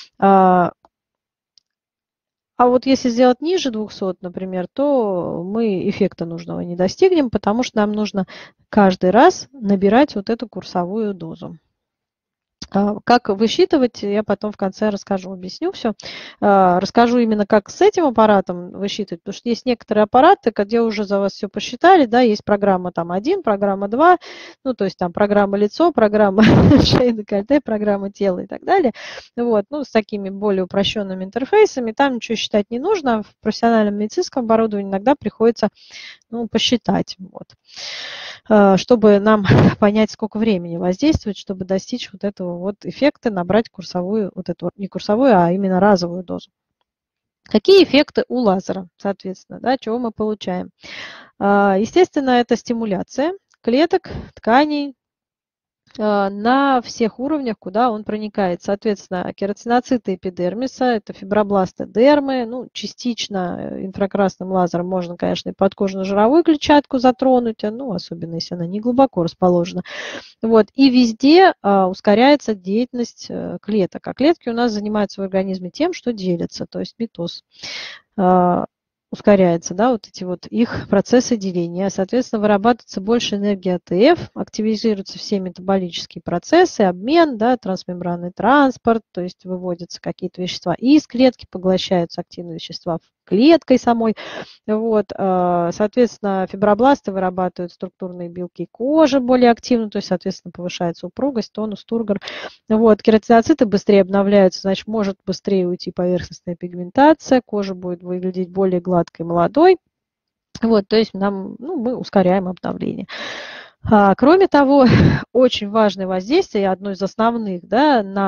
А вот если сделать ниже двухсот, например, то мы эффекта нужного не достигнем, потому что нам нужно каждый раз набирать вот эту курсовую дозу. Как высчитывать, я потом в конце расскажу, объясню все. Расскажу именно, как с этим аппаратом высчитывать, потому что есть некоторые аппараты, где уже за вас все посчитали, да, есть программа там один, программа два, ну, то есть там программа лицо, программа шея, декольте, программа тела и так далее. Вот, ну, с такими более упрощенными интерфейсами, там ничего считать не нужно. В профессиональном медицинском оборудовании иногда приходится, ну, посчитать, вот, чтобы нам понять, сколько времени воздействовать, чтобы достичь вот этого вот эффекта, набрать курсовую, вот эту, не курсовую, а именно разовую дозу. Какие эффекты у лазера, соответственно, да, чего мы получаем? Естественно, это стимуляция клеток, тканей на всех уровнях, куда он проникает. Соответственно, кератиноциты эпидермиса, это фибробласты дермы, ну, частично инфракрасным лазером можно, конечно, и подкожно-жировую клетчатку затронуть, ну, особенно если она не глубоко расположена. Вот. И везде а, ускоряется деятельность клеток. А клетки у нас занимаются в организме тем, что делятся, то есть митоз. А, ускоряется, да, вот эти вот их процессы деления. Соответственно, вырабатывается больше энергии АТФ, активизируются все метаболические процессы, обмен, да, трансмембранный транспорт, то есть выводятся какие-то вещества из клетки, поглощаются активные вещества клеткой самой. Вот, соответственно, фибробласты вырабатывают структурные белки кожи более активно, то есть, соответственно, повышается упругость, тонус, тургор. Вот, кератиноциты быстрее обновляются, значит, может быстрее уйти поверхностная пигментация, кожа будет выглядеть более гладкой, молодой. Вот, то есть нам, ну, мы ускоряем обновление. А, кроме того, очень важное воздействие, одно из основных, да, на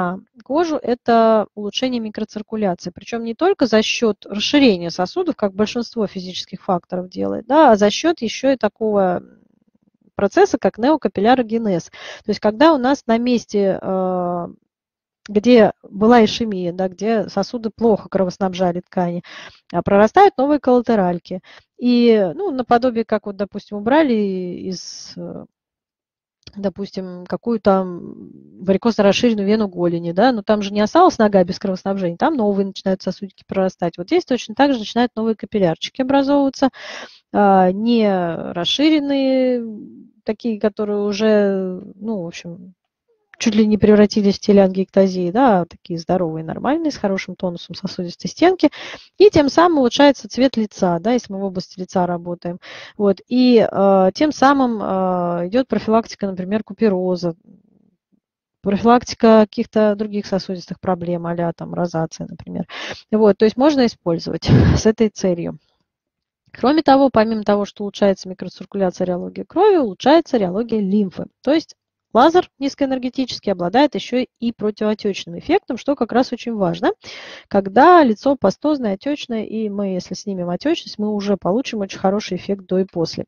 кожу, это улучшение микроциркуляции. Причем не только за счет расширения сосудов, как большинство физических факторов делает, да, а за счет еще и такого процесса, как неокапиллярогенез. То есть когда у нас на месте, где была ишемия, да, где сосуды плохо кровоснабжали ткани, прорастают новые коллатеральки. И, ну, наподобие, как вот, допустим, убрали из, допустим, какую-то варикозно-расширенную вену голени, да, но там же не осталась нога без кровоснабжения, там новые начинают сосудики прорастать. Вот здесь точно так же начинают новые капиллярчики образовываться, не расширенные, такие, которые уже, ну, в общем, чуть ли не превратились в телеангиэктазии, да, а такие здоровые, нормальные, с хорошим тонусом сосудистой стенки. И тем самым улучшается цвет лица, да, если мы в области лица работаем. Вот, и э, тем самым э, идет профилактика, например, купероза, профилактика каких-то других сосудистых проблем, а-ля там розация, например. Вот, то есть можно использовать с этой целью. Кроме того, помимо того, что улучшается микроциркуляция, реология крови, улучшается реология лимфы. То есть лазер низкоэнергетический обладает еще и противоотечным эффектом, что как раз очень важно, когда лицо пастозное, отечное, и мы, если снимем отечность, мы уже получим очень хороший эффект до и после.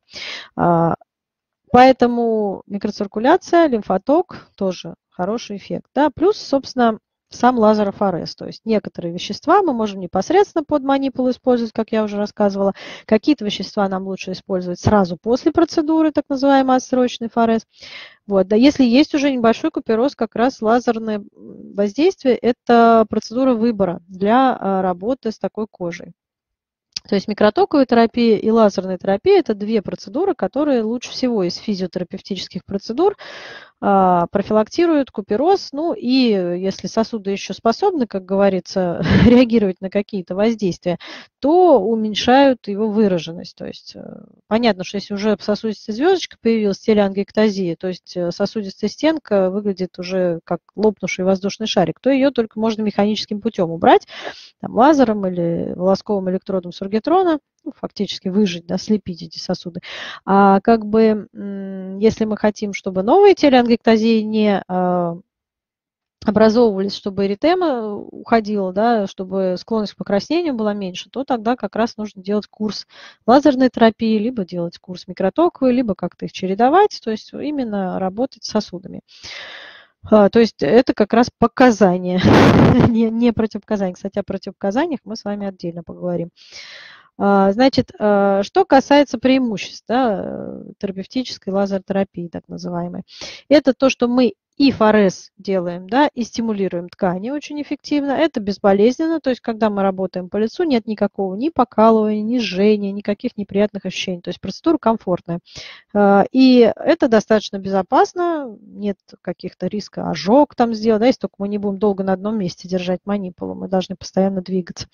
Поэтому микроциркуляция, лимфоток тоже хороший эффект. Да? Плюс, собственно, сам лазерофорез. То есть некоторые вещества мы можем непосредственно под манипулу использовать, как я уже рассказывала. Какие-то вещества нам лучше использовать сразу после процедуры, так называемый отсрочный форез. Вот. Да, если есть уже небольшой купероз, как раз лазерное воздействие – это процедура выбора для работы с такой кожей. То есть микротоковая терапия и лазерная терапия – это две процедуры, которые лучше всего из физиотерапевтических процедур профилактируют купероз. Ну и если сосуды еще способны, как говорится, реагировать на какие-то воздействия, то уменьшают его выраженность. То есть понятно, что если уже сосудистая звездочка появилась, телеангиэктазия, то есть сосудистая стенка выглядит уже как лопнувший воздушный шарик, то ее только можно механическим путем убрать, там, лазером или волосковым электродом сургитрона, ну, фактически выжать, да, слепить эти сосуды. А как бы, если мы хотим, чтобы новые телеангиэктазии не образовывались, чтобы эритема уходила, да, чтобы склонность к покраснению была меньше, то тогда как раз нужно делать курс лазерной терапии, либо делать курс микротоковый, либо как-то их чередовать, то есть именно работать с сосудами. То есть это как раз показания, не, не противопоказания. Кстати, о противопоказаниях мы с вами отдельно поговорим. Значит, что касается преимуществ, да, терапевтической лазеротерапии, так называемой, это то, что мы и форез делаем, да, и стимулируем ткани очень эффективно. Это безболезненно, то есть когда мы работаем по лицу, нет никакого ни покалывания, ни жжения, никаких неприятных ощущений. То есть процедура комфортная. И это достаточно безопасно, нет каких-то риска ожог там сделать, да, если только мы не будем долго на одном месте держать манипулу, мы должны постоянно двигаться.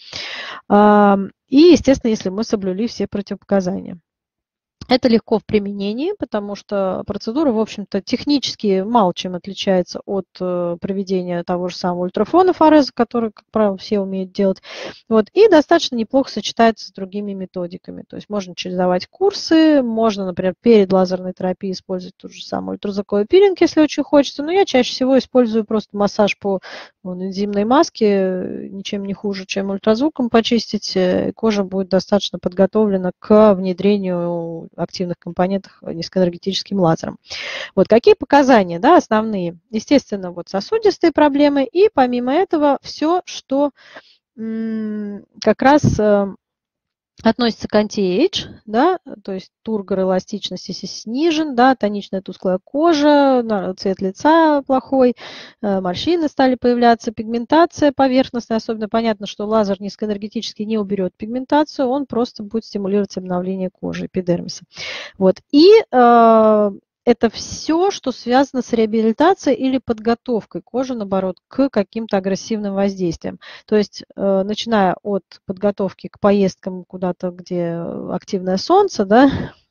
И, естественно, если мы соблюли все противопоказания. Это легко в применении, потому что процедура, в общем-то, технически мало чем отличается от проведения того же самого ультрафонофореза, который, как правило, все умеют делать. Вот, и достаточно неплохо сочетается с другими методиками. То есть можно чередовать курсы, можно, например, перед лазерной терапией использовать тот же самый ультразвуковой пилинг, если очень хочется. Но я чаще всего использую просто массаж по вон, энзимной маске, ничем не хуже, чем ультразвуком почистить. Кожа будет достаточно подготовлена к внедрению активных компонентах низкоэнергетическим лазером. Вот какие показания, да, основные? Естественно, вот сосудистые проблемы и помимо этого все, что м, как раз э, относится к анти-эйдж, да, то есть тургор эластичности снижен, да, тоничная тусклая кожа, цвет лица плохой, морщины стали появляться, пигментация поверхностная, особенно понятно, что лазер низкоэнергетический не уберет пигментацию, он просто будет стимулировать обновление кожи, эпидермиса. Вот. И э, это все, что связано с реабилитацией или подготовкой кожи, наоборот, к каким-то агрессивным воздействиям. То есть, э, начиная от подготовки к поездкам куда-то, где активное солнце, да,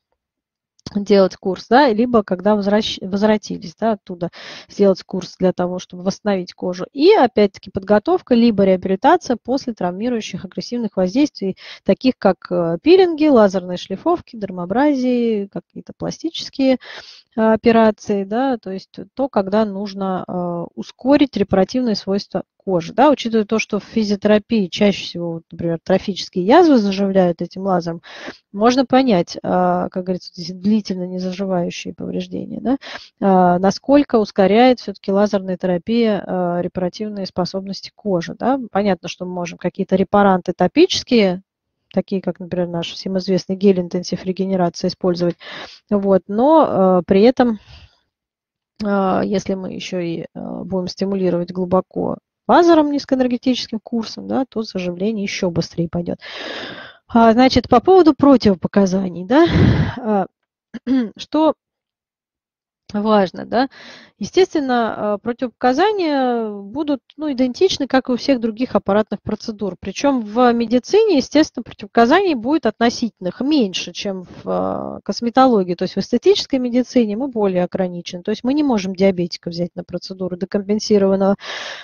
делать курс, да, либо когда возвращ... возвратились, да, оттуда сделать курс для того, чтобы восстановить кожу. И опять-таки подготовка, либо реабилитация после травмирующих агрессивных воздействий, таких как пилинги, лазерные шлифовки, дермабразии, какие-то пластические операции, да, то есть то, когда нужно ускорить репаративные свойства кожи. Да, учитывая то, что в физиотерапии чаще всего, например, трофические язвы заживляют этим лазером, можно понять, как говорится, длительно незаживающие повреждения, да, насколько ускоряет все-таки лазерная терапия репаративные способности кожи. Да. Понятно, что мы можем какие-то репаранты топические, такие как, например, наш всем известный гель интенсив регенерации использовать, вот, но при этом, если мы еще и будем стимулировать глубоко лазером низкоэнергетическим курсом, да, то заживление еще быстрее пойдет. Значит, по поводу противопоказаний, да, что важно, да, естественно, противопоказания будут, ну, идентичны, как и у всех других аппаратных процедур. Причем в медицине, естественно, противопоказаний будет относительных меньше, чем в косметологии. То есть в эстетической медицине мы более ограничены. То есть мы не можем диабетика взять на процедуру декомпенсированного,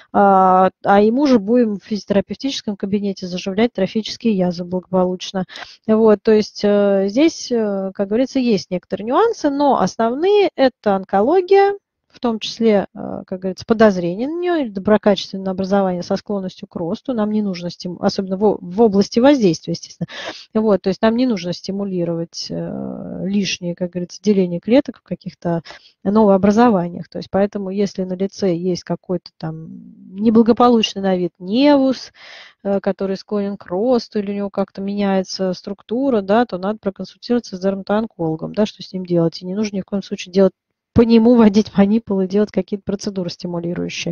а ему же будем в физиотерапевтическом кабинете заживлять трофические язвы благополучно. Вот, то есть здесь, как говорится, есть некоторые нюансы, но основные – это онкология, в том числе, как говорится, подозрение на нее или доброкачественное образование со склонностью к росту. Нам не нужно, стиму... особенно в, в области воздействия, естественно. Вот, то есть нам не нужно стимулировать лишнее, как говорится, деление клеток в каких-то новообразованиях. То есть поэтому, если на лице есть какой-то там неблагополучный на вид невус, который склонен к росту, или у него как-то меняется структура, да, то надо проконсультироваться с дерматоонкологом, да, что с ним делать. И не нужно ни в коем случае делать по нему вводить манипулы, делать какие-то процедуры стимулирующие.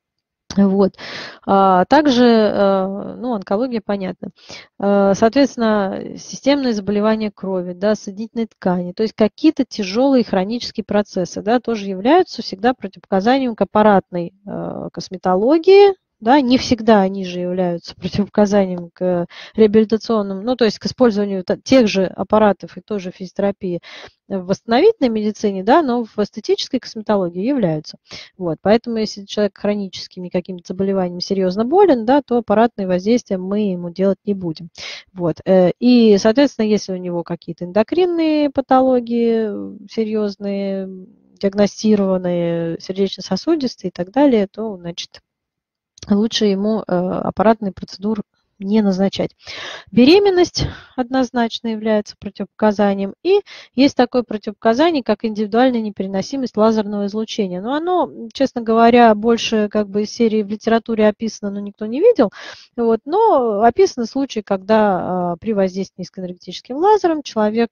Вот. А также, ну, онкология, понятно. Соответственно, системные заболевания крови, да, соединительной ткани, то есть какие-то тяжелые хронические процессы, да, тоже являются всегда противопоказанием к аппаратной косметологии. Да, не всегда они же являются противопоказанием к реабилитационным, ну, то есть к использованию тех же аппаратов и той же физиотерапии в восстановительной медицине, да, но в эстетической косметологии являются. Вот, поэтому если человек хроническими какими-то заболеваниями серьезно болен, да, то аппаратные воздействия мы ему делать не будем. Вот, и, соответственно, если у него какие-то эндокринные патологии серьезные, диагностированные, сердечно-сосудистые и так далее, то, значит, лучше ему аппаратные процедуры не назначать. Беременность однозначно является противопоказанием. И есть такое противопоказание, как индивидуальная непереносимость лазерного излучения. Но оно, честно говоря, больше как бы из серии в литературе описано, но никто не видел. Вот. Но описаны случаи, когда при воздействии низкоэнергетическим лазером человек,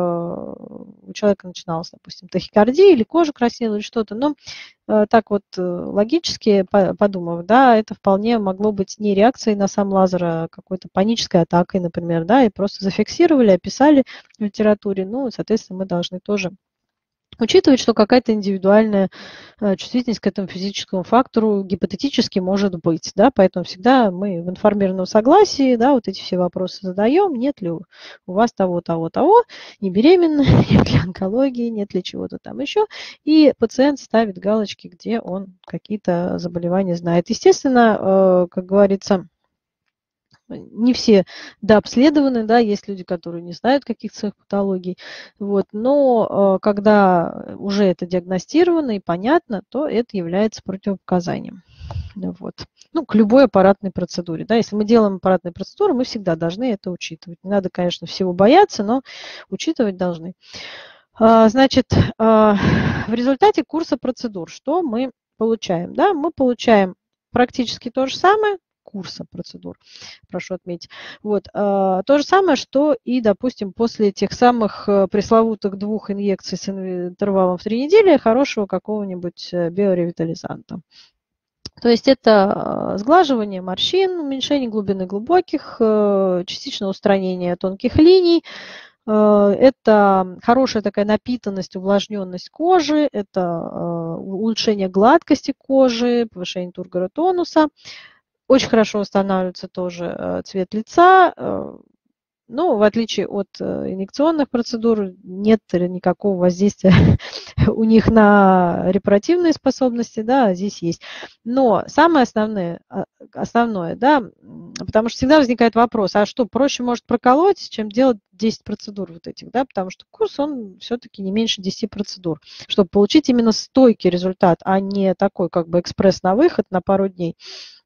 у человека начиналась, допустим, тахикардия или кожа краснела или что-то. Но так вот логически подумав, да, это вполне могло быть не реакцией на сам лазер, а какой-то панической атакой, например, да, и просто зафиксировали, описали в литературе. Ну, соответственно, мы должны тоже учитывать, что какая-то индивидуальная чувствительность к этому физическому фактору гипотетически может быть, да, поэтому всегда мы в информированном согласии, да, вот эти все вопросы задаем, нет ли у вас того, того, того, не беременна, нет ли онкологии, нет ли чего-то там еще, и пациент ставит галочки, где он какие-то заболевания знает. Естественно, как говорится, не все дообследованы, да, есть люди, которые не знают каких-то своих патологий, вот, но когда уже это диагностировано и понятно, то это является противопоказанием. Вот. Ну, к любой аппаратной процедуре. Да, если мы делаем аппаратные процедуры, мы всегда должны это учитывать. Не надо, конечно, всего бояться, но учитывать должны. Значит, в результате курса процедур что мы получаем? Да, мы получаем практически то же самое, курса процедур, прошу отметить. Вот, то же самое, что и, допустим, после тех самых пресловутых двух инъекций с интервалом в три недели хорошего какого-нибудь биоревитализанта. То есть это сглаживание морщин, уменьшение глубины глубоких, частичное устранение тонких линий, это хорошая такая напитанность, увлажненность кожи, это улучшение гладкости кожи, повышение тургора тонуса. Очень хорошо восстанавливается тоже цвет лица, Ну, в отличие от инъекционных процедур, нет никакого воздействия у них на репаративные способности, да, а здесь есть. Но самое основное, основное, да, потому что всегда возникает вопрос, а что, проще может проколоть, чем делать десять процедур вот этих, да, потому что курс, он все-таки не меньше десяти процедур, чтобы получить именно стойкий результат, а не такой как бы экспресс на выход на пару дней.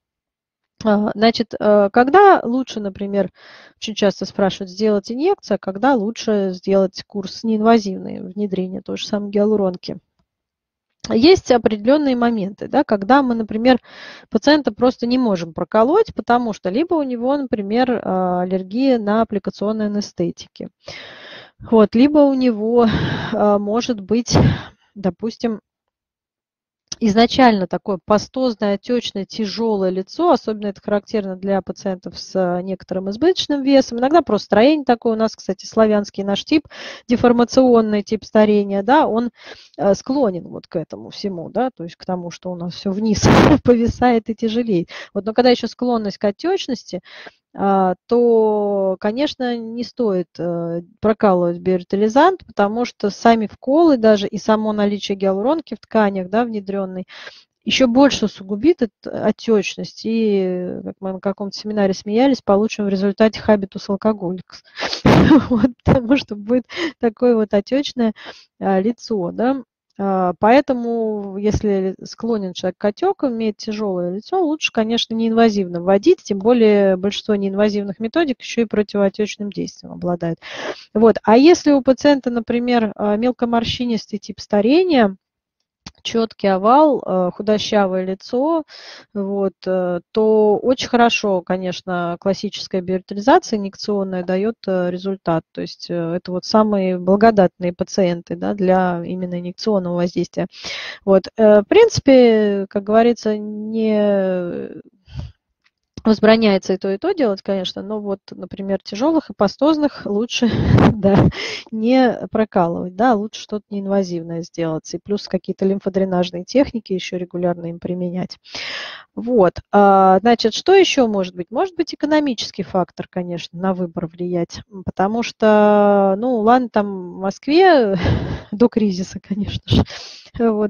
Значит, когда лучше, например, очень часто спрашивают, сделать инъекцию, а когда лучше сделать курс неинвазивный, внедрение той же самой гиалуронки. Есть определенные моменты, да, когда мы, например, пациента просто не можем проколоть, потому что либо у него, например, аллергия на аппликационные анестетики, вот, либо у него может быть, допустим, изначально такое пастозное, отечное, тяжелое лицо, особенно это характерно для пациентов с некоторым избыточным весом. Иногда просто строение такое у нас, кстати, славянский наш тип, деформационный тип старения, да, он склонен вот к этому всему, да, то есть к тому, что у нас все вниз повисает и тяжелеет. Вот, но когда еще склонность к отечности, то, конечно, не стоит прокалывать биоревитализант, потому что сами вколы даже и само наличие гиалуронки в тканях, да, внедренной, еще больше усугубит отечность. И, как мы на каком-то семинаре смеялись, получим в результате хабитус алкоголикс. Вот, потому что будет такое вот отечное лицо, да. Поэтому, если склонен человек к отекам, имеет тяжелое лицо, лучше, конечно, неинвазивно вводить, тем более большинство неинвазивных методик еще и противоотечным действием обладают. Вот. А если у пациента, например, мелкоморщинистый тип старения, четкий овал, худощавое лицо, вот, то очень хорошо, конечно, классическая биоревитализация инъекционная дает результат. То есть это вот самые благодатные пациенты, да, для именно инъекционного воздействия. Вот. В принципе, как говорится, не возбраняется и то, и то делать, конечно, но вот, например, тяжелых и пастозных лучше да, не прокалывать, да, лучше что-то неинвазивное сделать, и плюс какие-то лимфодренажные техники еще регулярно им применять. Вот, значит, что еще может быть? Может быть экономический фактор, конечно, на выбор влиять, потому что, ну, ладно, там в Москве до кризиса, конечно же, вот,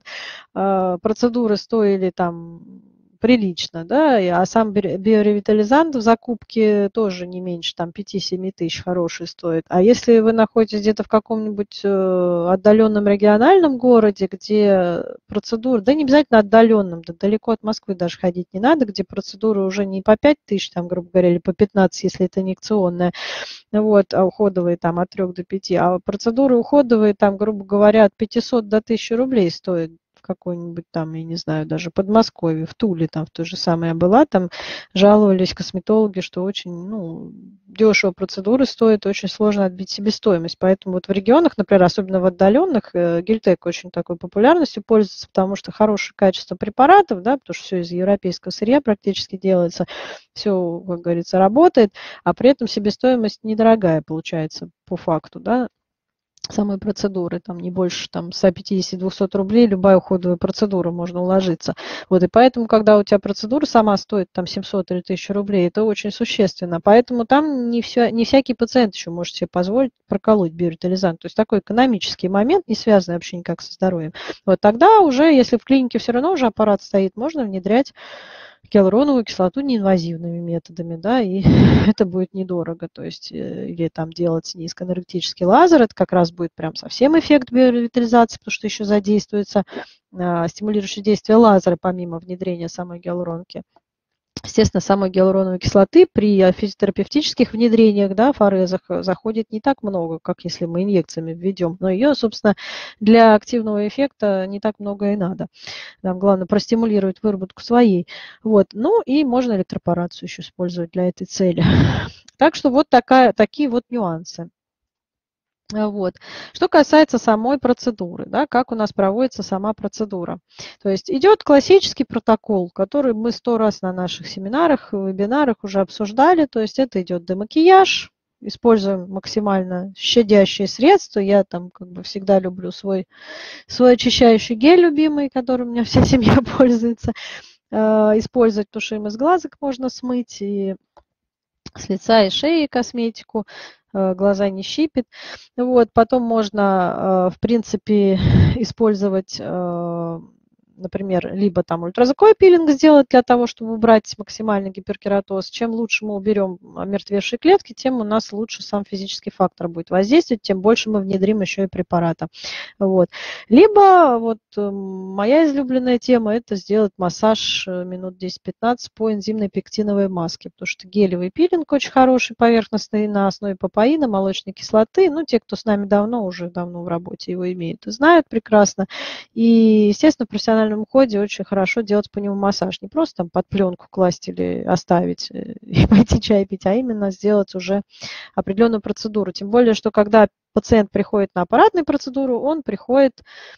процедуры стоили там прилично, да, а сам биоревитализант в закупке тоже не меньше, там, пяти-семи тысяч хороший стоит. А если вы находитесь где-то в каком-нибудь отдаленном региональном городе, где процедуры, да не обязательно отдаленном, да далеко от Москвы даже ходить не надо, где процедуры уже не по пять тысяч, там, грубо говоря, или по пятнадцать, если это инъекционная, вот, а уходовые там от трёх до пяти, а процедуры уходовые, там, грубо говоря, от пятисот до тысячи рублей стоят. Какой-нибудь там, я не знаю, даже Подмосковье, в Туле, там в то же самое я была, там жаловались косметологи, что очень, ну, дешево процедуры стоят, очень сложно отбить себестоимость. Поэтому вот в регионах, например, особенно в отдаленных, Гельтек очень такой популярностью пользуется, потому что хорошее качество препаратов, да, потому что все из европейского сырья практически делается, все, как говорится, работает, а при этом себестоимость недорогая получается по факту, да, самой процедуры, там не больше там, ста пятидесяти — двухсот рублей, любая уходовая процедура можно уложиться. Вот, и поэтому, когда у тебя процедура сама стоит там семьсот или тысячу рублей, это очень существенно. Поэтому там не, все, не всякий пациент еще может себе позволить проколоть биоревитализант. То есть такой экономический момент, не связанный вообще никак со здоровьем. Вот тогда уже, если в клинике все равно уже аппарат стоит, можно внедрять гиалуроновую кислоту неинвазивными методами, да, и это будет недорого, то есть или там делать низкоэнергетический лазер, это как раз будет прям совсем эффект биоревитализации, потому что еще задействуется а, стимулирующее действие лазера помимо внедрения самой гиалуронки. Естественно, самой гиалуроновой кислоты при физиотерапевтических внедрениях, да, форезах заходит не так много, как если мы инъекциями введем, но ее, собственно, для активного эффекта не так много и надо. Нам главное простимулировать выработку своей. Вот. Ну и можно электропорацию еще использовать для этой цели. Так что вот такая, такие вот нюансы. Вот. Что касается самой процедуры, да, как у нас проводится сама процедура. То есть идет классический протокол, который мы сто раз на наших семинарах, вебинарах уже обсуждали. То есть это идет демакияж, используем максимально щадящие средства. Я там как бы всегда люблю свой, свой очищающий гель любимый, которым у меня вся семья пользуется. Использовать, потому что им из глазок можно смыть, и с лица и шеи косметику. глаза не щипит. Вот, потом можно, в принципе, использовать, например, либо там ультразвуковой пилинг сделать для того, чтобы убрать максимальный гиперкератоз. Чем лучше мы уберем омертвевшие клетки, тем у нас лучше сам физический фактор будет воздействовать, тем больше мы внедрим еще и препарата. Вот. Либо вот моя излюбленная тема – это сделать массаж минут десять-пятнадцать по энзимной пектиновой маске, потому что гелевый пилинг очень хороший, поверхностный, на основе папаина, молочной кислоты. Ну, те, кто с нами давно, уже давно в работе его имеют и знают прекрасно. И, естественно, в профессиональном уходе очень хорошо делать по нему массаж. Не просто там под пленку класть или оставить и пойти чай пить, а именно сделать уже определенную процедуру. Тем более, что когда пациент приходит на аппаратную процедуру, он приходит,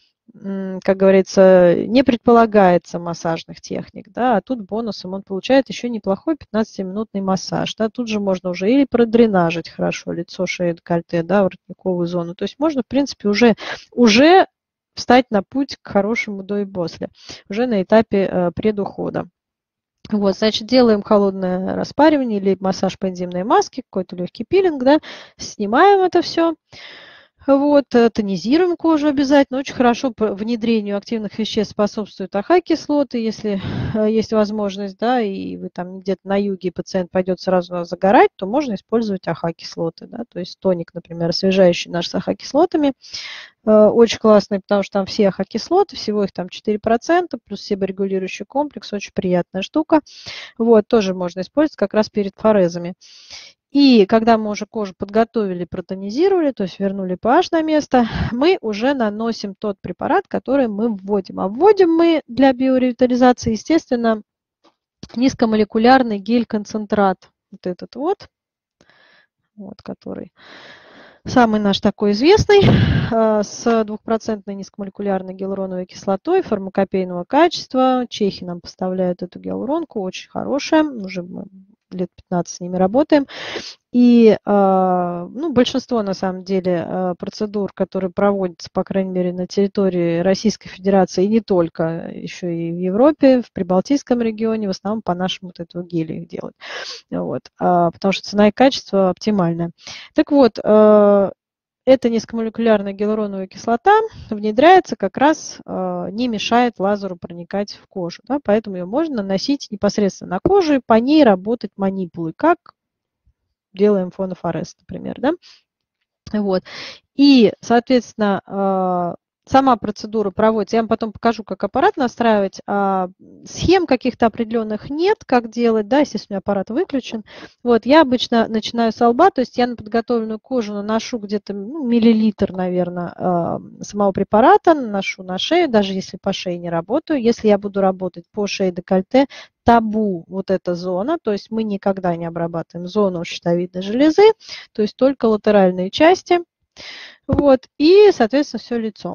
как говорится, не предполагается массажных техник, да, а тут бонусом он получает еще неплохой пятнадцатиминутный массаж. Да. Тут же можно уже или продренажить хорошо лицо, шею, декольте, да, воротниковую зону. То есть можно, в принципе, уже, уже встать на путь к хорошему до и после, уже на этапе э, предухода. Вот, значит, делаем холодное распаривание или массаж по энзимной маске, какой-то легкий пилинг, да, снимаем это все. Вот, тонизируем кожу обязательно. Очень хорошо внедрению активных веществ способствуют АХ-кислоты, если есть возможность, да, и вы там где-то на юге, и пациент пойдет сразу загорать, то можно использовать АХ-кислоты, да, то есть тоник, например, освежающий наш с АХ-кислотами, очень классный, потому что там все АХ-кислоты, всего их там четыре процента, плюс себорегулирующий комплекс, очень приятная штука. Вот, тоже можно использовать как раз перед форезами. И когда мы уже кожу подготовили, протонизировали, то есть вернули pH на место, мы уже наносим тот препарат, который мы вводим. А вводим мы для биоревитализации, естественно, низкомолекулярный гель-концентрат. Вот этот вот, вот, который самый наш такой известный, с двухпроцентной низкомолекулярной гиалуроновой кислотой фармакопейного качества. Чехи нам поставляют эту гиалуронку, очень хорошая, уже мы лет пятнадцать с ними работаем. И ну, большинство, на самом деле, процедур, которые проводятся, по крайней мере, на территории Российской Федерации, и не только, еще и в Европе, в Прибалтийском регионе, в основном по нашему вот этому гелю их делают. Вот, потому что цена и качество оптимальное. Так вот, эта низкомолекулярная гиалуроновая кислота внедряется как раз, не мешает лазеру проникать в кожу. Да, поэтому ее можно наносить непосредственно на кожу и по ней работать манипулой, как делаем фонофорез, например. Да? Вот. И, соответственно, сама процедура проводится. Я вам потом покажу, как аппарат настраивать. А схем каких-то определенных нет, как делать. Да, естественно, аппарат выключен. Вот, я обычно начинаю с лба, то есть я на подготовленную кожу наношу где-то ну, миллилитр, наверное, самого препарата, наношу на шею, даже если по шее не работаю. Если я буду работать по шее декольте, табу вот эта зона, то есть мы никогда не обрабатываем зону щитовидной железы, то есть только латеральные части. Вот, и, соответственно, все лицо.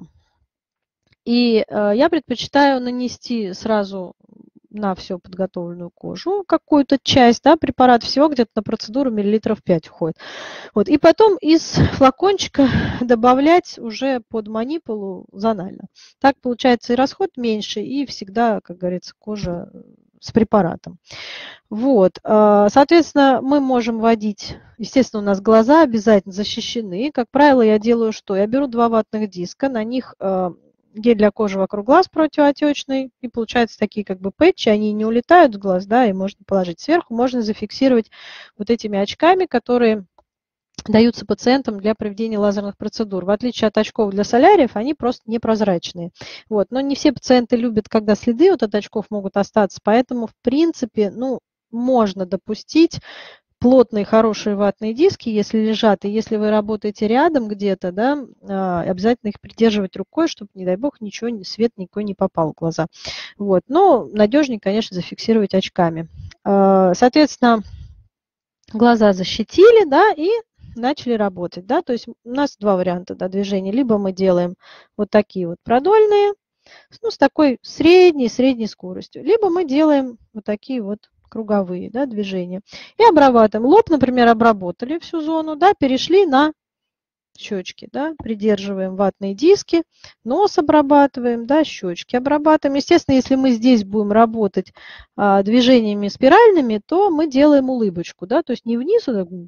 И э, я предпочитаю нанести сразу на всю подготовленную кожу какую-то часть, да, препарат, всего где-то на процедуру миллилитров пять уходит. Вот, и потом из флакончика добавлять уже под манипулу зонально. Так получается и расход меньше, и всегда, как говорится, кожа с препаратом. Вот, соответственно, мы можем вводить, естественно, у нас глаза обязательно защищены. Как правило, я делаю что? Я беру два ватных диска, на них гель для кожи вокруг глаз противоотечный, и получаются такие как бы пэтчи, они не улетают в глаз, да, и можно положить сверху, можно зафиксировать вот этими очками, которые даются пациентам для проведения лазерных процедур. В отличие от очков для соляриев, они просто непрозрачные. Вот. Но не все пациенты любят, когда следы вот от очков могут остаться, поэтому, в принципе, ну, можно допустить плотные, хорошие ватные диски, если лежат, и если вы работаете рядом где-то, да, обязательно их придерживать рукой, чтобы, не дай бог, ничего, свет никакой не попал в глаза. Вот. Но надежнее, конечно, зафиксировать очками. Соответственно, глаза защитили, да, и начали работать, да, то есть у нас два варианта, да, движения. Либо мы делаем вот такие вот продольные, ну, с такой средней, средней скоростью, либо мы делаем вот такие вот круговые, да, движения. И обрабатываем. Лоб, например, обработали всю зону, да, перешли на щечки, да, придерживаем ватные диски, нос обрабатываем, да, щечки обрабатываем. Естественно, если мы здесь будем работать а, движениями спиральными, то мы делаем улыбочку, да, то есть не вниз,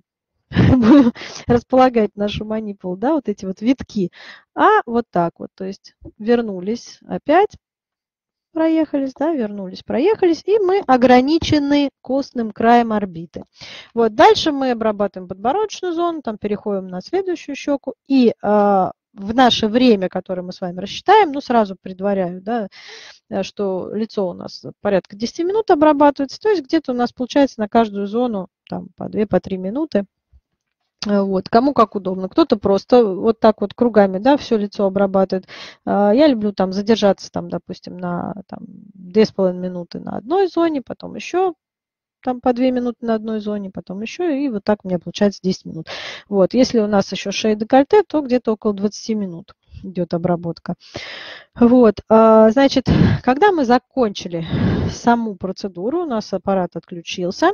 будем располагать нашу манипулу, да, вот эти вот витки, а вот так вот, то есть вернулись опять, проехались, да, вернулись, проехались, и мы ограничены костным краем орбиты. Вот дальше мы обрабатываем подбородочную зону, там переходим на следующую щеку, и э, в наше время, которое мы с вами рассчитаем, ну, сразу предваряю, да, что лицо у нас порядка десять минут обрабатывается, то есть где-то у нас получается на каждую зону там по две, по три минуты. Вот, кому как удобно. Кто-то просто вот так вот кругами, да, все лицо обрабатывает. Я люблю там задержаться, там, допустим, на там, две с половиной минуты на одной зоне, потом еще там по две минуты на одной зоне, потом еще, и вот так у меня получается десять минут. Вот, если у нас еще шея декольте, то где-то около двадцати минут идет обработка. Вот, значит, когда мы закончили саму процедуру, у нас аппарат отключился,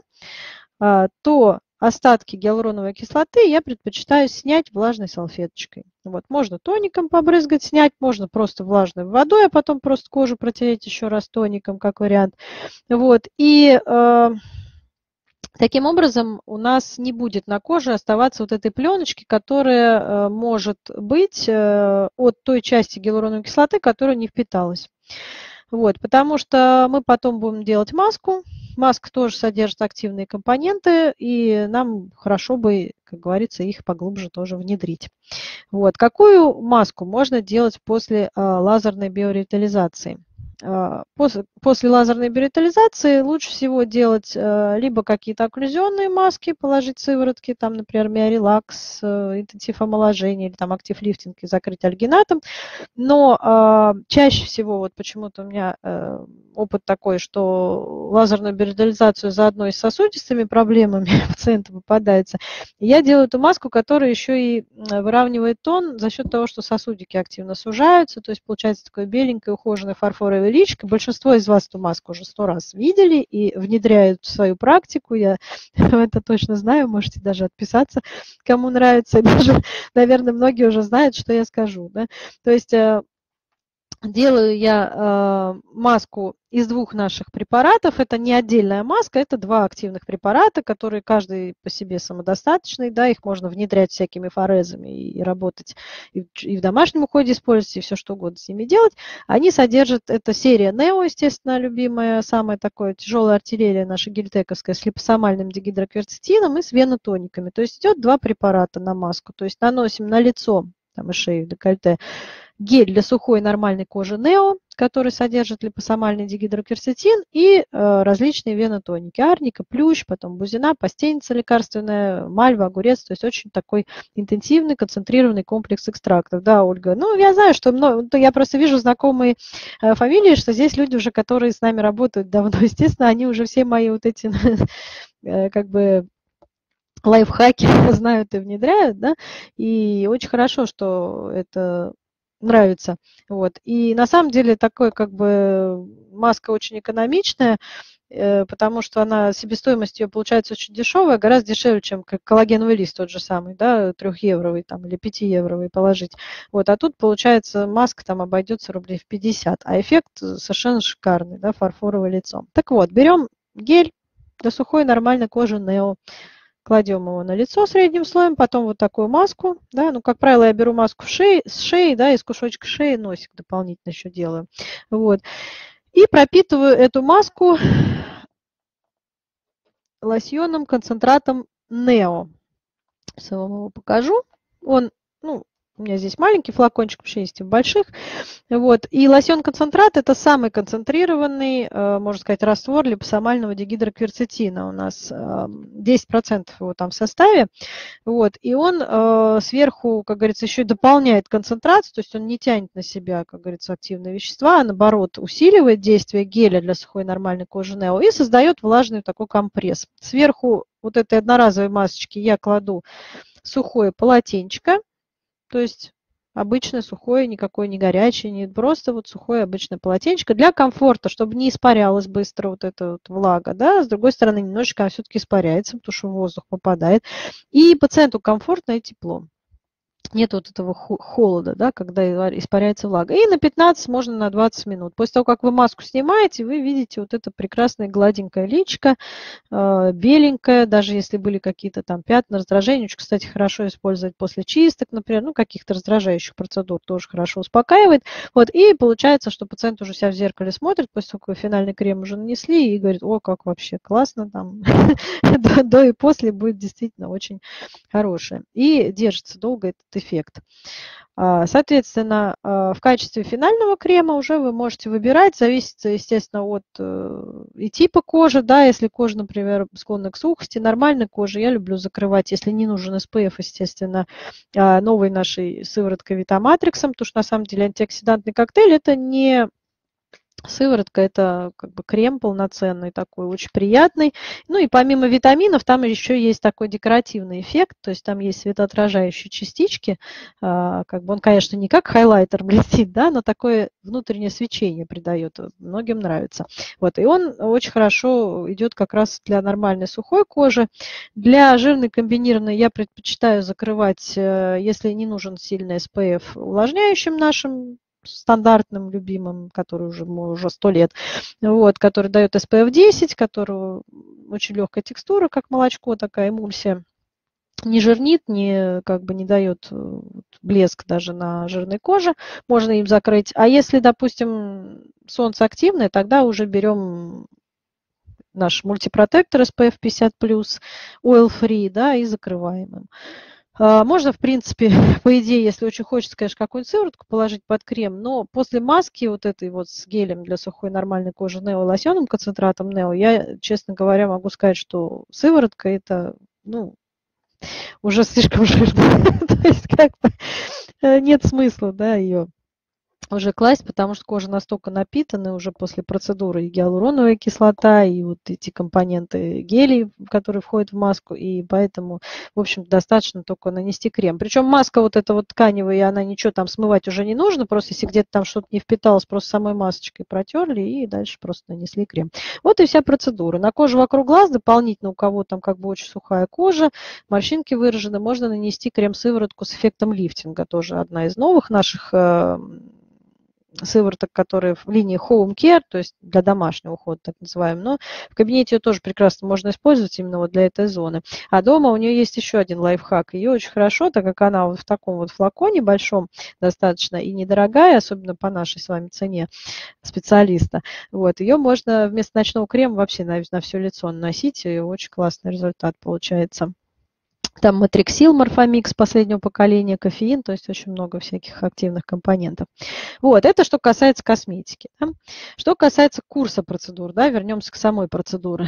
то остатки гиалуроновой кислоты я предпочитаю снять влажной салфеточкой. Вот, можно тоником побрызгать, снять, можно просто влажной водой, а потом просто кожу протереть еще раз тоником, как вариант. Вот, и э, таким образом у нас не будет на коже оставаться вот этой пленочки, которая э, может быть э, от той части гиалуроновой кислоты, которая не впиталась. Вот, потому что мы потом будем делать маску. Маска тоже содержит активные компоненты, и нам хорошо бы, как говорится, их поглубже тоже внедрить. Вот, какую маску можно делать после а, лазерной биоревитализации? После, после лазерной биоревитализации лучше всего делать либо какие-то окклюзионные маски, положить сыворотки, там, например, миорелакс, интенсив омоложения или там актив лифтинг и закрыть альгинатом. Но э, чаще всего, вот почему-то у меня э, опыт такой, что лазерную биоревитализацию заодно и с сосудистыми проблемами пациента попадается. Я делаю эту маску, которая еще и выравнивает тон за счет того, что сосудики активно сужаются, то есть получается такое беленькое, ухоженное фарфоровое личико. Большинство из вас эту маску уже сто раз видели и внедряют в свою практику. Я это точно знаю, можете даже отписаться, кому нравится. И даже, наверное, многие уже знают, что я скажу. Да? То есть делаю я э, маску из двух наших препаратов. Это не отдельная маска, это два активных препарата, которые каждый по себе самодостаточный. Да, их можно внедрять всякими форезами и работать и в, и в домашнем уходе использовать, и все что угодно с ними делать. Они содержат, это серия Нео, естественно, любимая, самая такая тяжелая артиллерия наша гельтековская, с липосомальным дигидрокверцетином и с венотониками. То есть идет два препарата на маску. То есть наносим на лицо, там и шею, декольте, гель для сухой нормальной кожи Нео, который содержит липосомальный дигидрокверцетин, и э, различные венотоники. Арника, плющ, потом бузина, пастеница лекарственная, мальва, огурец. То есть очень такой интенсивный, концентрированный комплекс экстрактов. Да, Ольга? Ну, я знаю, что много, я просто вижу знакомые э, фамилии, что здесь люди уже, которые с нами работают давно, естественно, они уже все мои вот эти э, как бы лайфхаки знают и внедряют, да, и очень хорошо, что это нравится. Вот. И на самом деле такой как бы маска очень экономичная, э, потому что она, себестоимость ее получается очень дешевая, гораздо дешевле, чем как коллагеновый лист тот же самый, да, трехевровый там или пятиевровый положить. Вот. А тут получается маска там обойдется рублей в пятьдесят, а эффект совершенно шикарный, да, фарфоровое лицо. Так вот, берем гель для сухой нормальной кожи Нео, кладем его на лицо средним слоем, потом вот такую маску, да, ну, как правило, я беру маску в шеи, с шеи, да, из кусочка шеи носик дополнительно еще делаю, вот, и пропитываю эту маску лосьоном, концентратом Нео. Сейчас я вам его покажу, он, ну, у меня здесь маленький флакончик, вообще есть и в больших. Вот. И лосьон-концентрат – это самый концентрированный, можно сказать, раствор липосомального дигидрокверцетина. У нас десять процентов его там в составе. Вот. И он сверху, как говорится, еще и дополняет концентрацию, то есть он не тянет на себя, как говорится, активные вещества, а наоборот усиливает действие геля для сухой нормальной кожи Нео и создает влажный такой компресс. Сверху вот этой одноразовой масочки я кладу сухое полотенчико, то есть обычное сухое, никакое не горячее, не просто вот сухое обычное полотенчико для комфорта, чтобы не испарялась быстро вот эта вот влага, да, с другой стороны немножечко она все-таки испаряется, потому что воздух попадает, и пациенту комфортно и тепло. нет вот этого холода, да, когда испаряется влага. И на пятнадцать, можно на двадцать минут. После того, как вы маску снимаете, вы видите вот это прекрасное гладенькое личико, э, беленькое, даже если были какие-то там пятна, раздражения. Очень, кстати, хорошо использовать после чисток, например, ну, каких-то раздражающих процедур, тоже хорошо успокаивает. Вот, и получается, что пациент уже себя в зеркале смотрит, после того, как вы финальный крем уже нанесли, и говорит: о, как вообще классно там, до и после будет действительно очень хорошее. И держится долго этот эффект. Соответственно, в качестве финального крема уже вы можете выбирать, зависит, естественно, от и типа кожи, да, если кожа, например, склонна к сухости, нормальной кожи я люблю закрывать, если не нужен эс пэ эф, естественно, новой нашей сывороткой Витаматриксом, потому что на самом деле антиоксидантный коктейль это не сыворотка, это как бы крем полноценный такой, очень приятный. Ну и помимо витаминов, там еще есть такой декоративный эффект, то есть там есть светоотражающие частички. Как бы он, конечно, не как хайлайтер блестит, да, но такое внутреннее свечение придает. Многим нравится. Вот, и он очень хорошо идет как раз для нормальной сухой кожи. Для жирной комбинированной я предпочитаю закрывать, если не нужен сильный эс пэ эф, увлажняющим нашим, стандартным, любимым, который уже, уже сто лет, вот, который дает эс пэ эф десять, который очень легкая текстура, как молочко, такая эмульсия. Не жирнит, не, как бы не дает блеск даже на жирной коже, можно им закрыть. А если, допустим, солнце активное, тогда уже берем наш мультипротектор эс пэ эф пятьдесят плюс, oil free, да, и закрываем им. Можно, в принципе, по идее, если очень хочется, конечно, какую-нибудь сыворотку положить под крем, но после маски вот этой вот с гелем для сухой нормальной кожи Нео, лосьонным концентратом Нео, я, честно говоря, могу сказать, что сыворотка это, ну, уже слишком жирно. То есть как бы нет смысла, да, ее уже класть, потому что кожа настолько напитана уже после процедуры, и гиалуроновая кислота, и вот эти компоненты гелей, которые входят в маску, и поэтому, в общем, достаточно только нанести крем. Причем маска вот эта вот тканевая, и она ничего там смывать уже не нужно, просто если где-то там что-то не впиталось, просто самой масочкой протерли и дальше просто нанесли крем. Вот и вся процедура. На коже вокруг глаз дополнительно, у кого там как бы очень сухая кожа, морщинки выражены, можно нанести крем-сыворотку с эффектом лифтинга, тоже одна из новых наших сывороток, которые в линии Home Care, то есть для домашнего ухода, так называемый, но в кабинете ее тоже прекрасно можно использовать именно вот для этой зоны. А дома у нее есть еще один лайфхак. Ее очень хорошо, так как она вот в таком вот флаконе большом достаточно и недорогая, особенно по нашей с вами цене специалиста, вот, ее можно вместо ночного крема вообще на, на все лицо наносить, и очень классный результат получается. Там матриксил, морфомикс последнего поколения, кофеин, то есть очень много всяких активных компонентов. Вот, это что касается косметики. Да. Что касается курса процедур, да, вернемся к самой процедуре.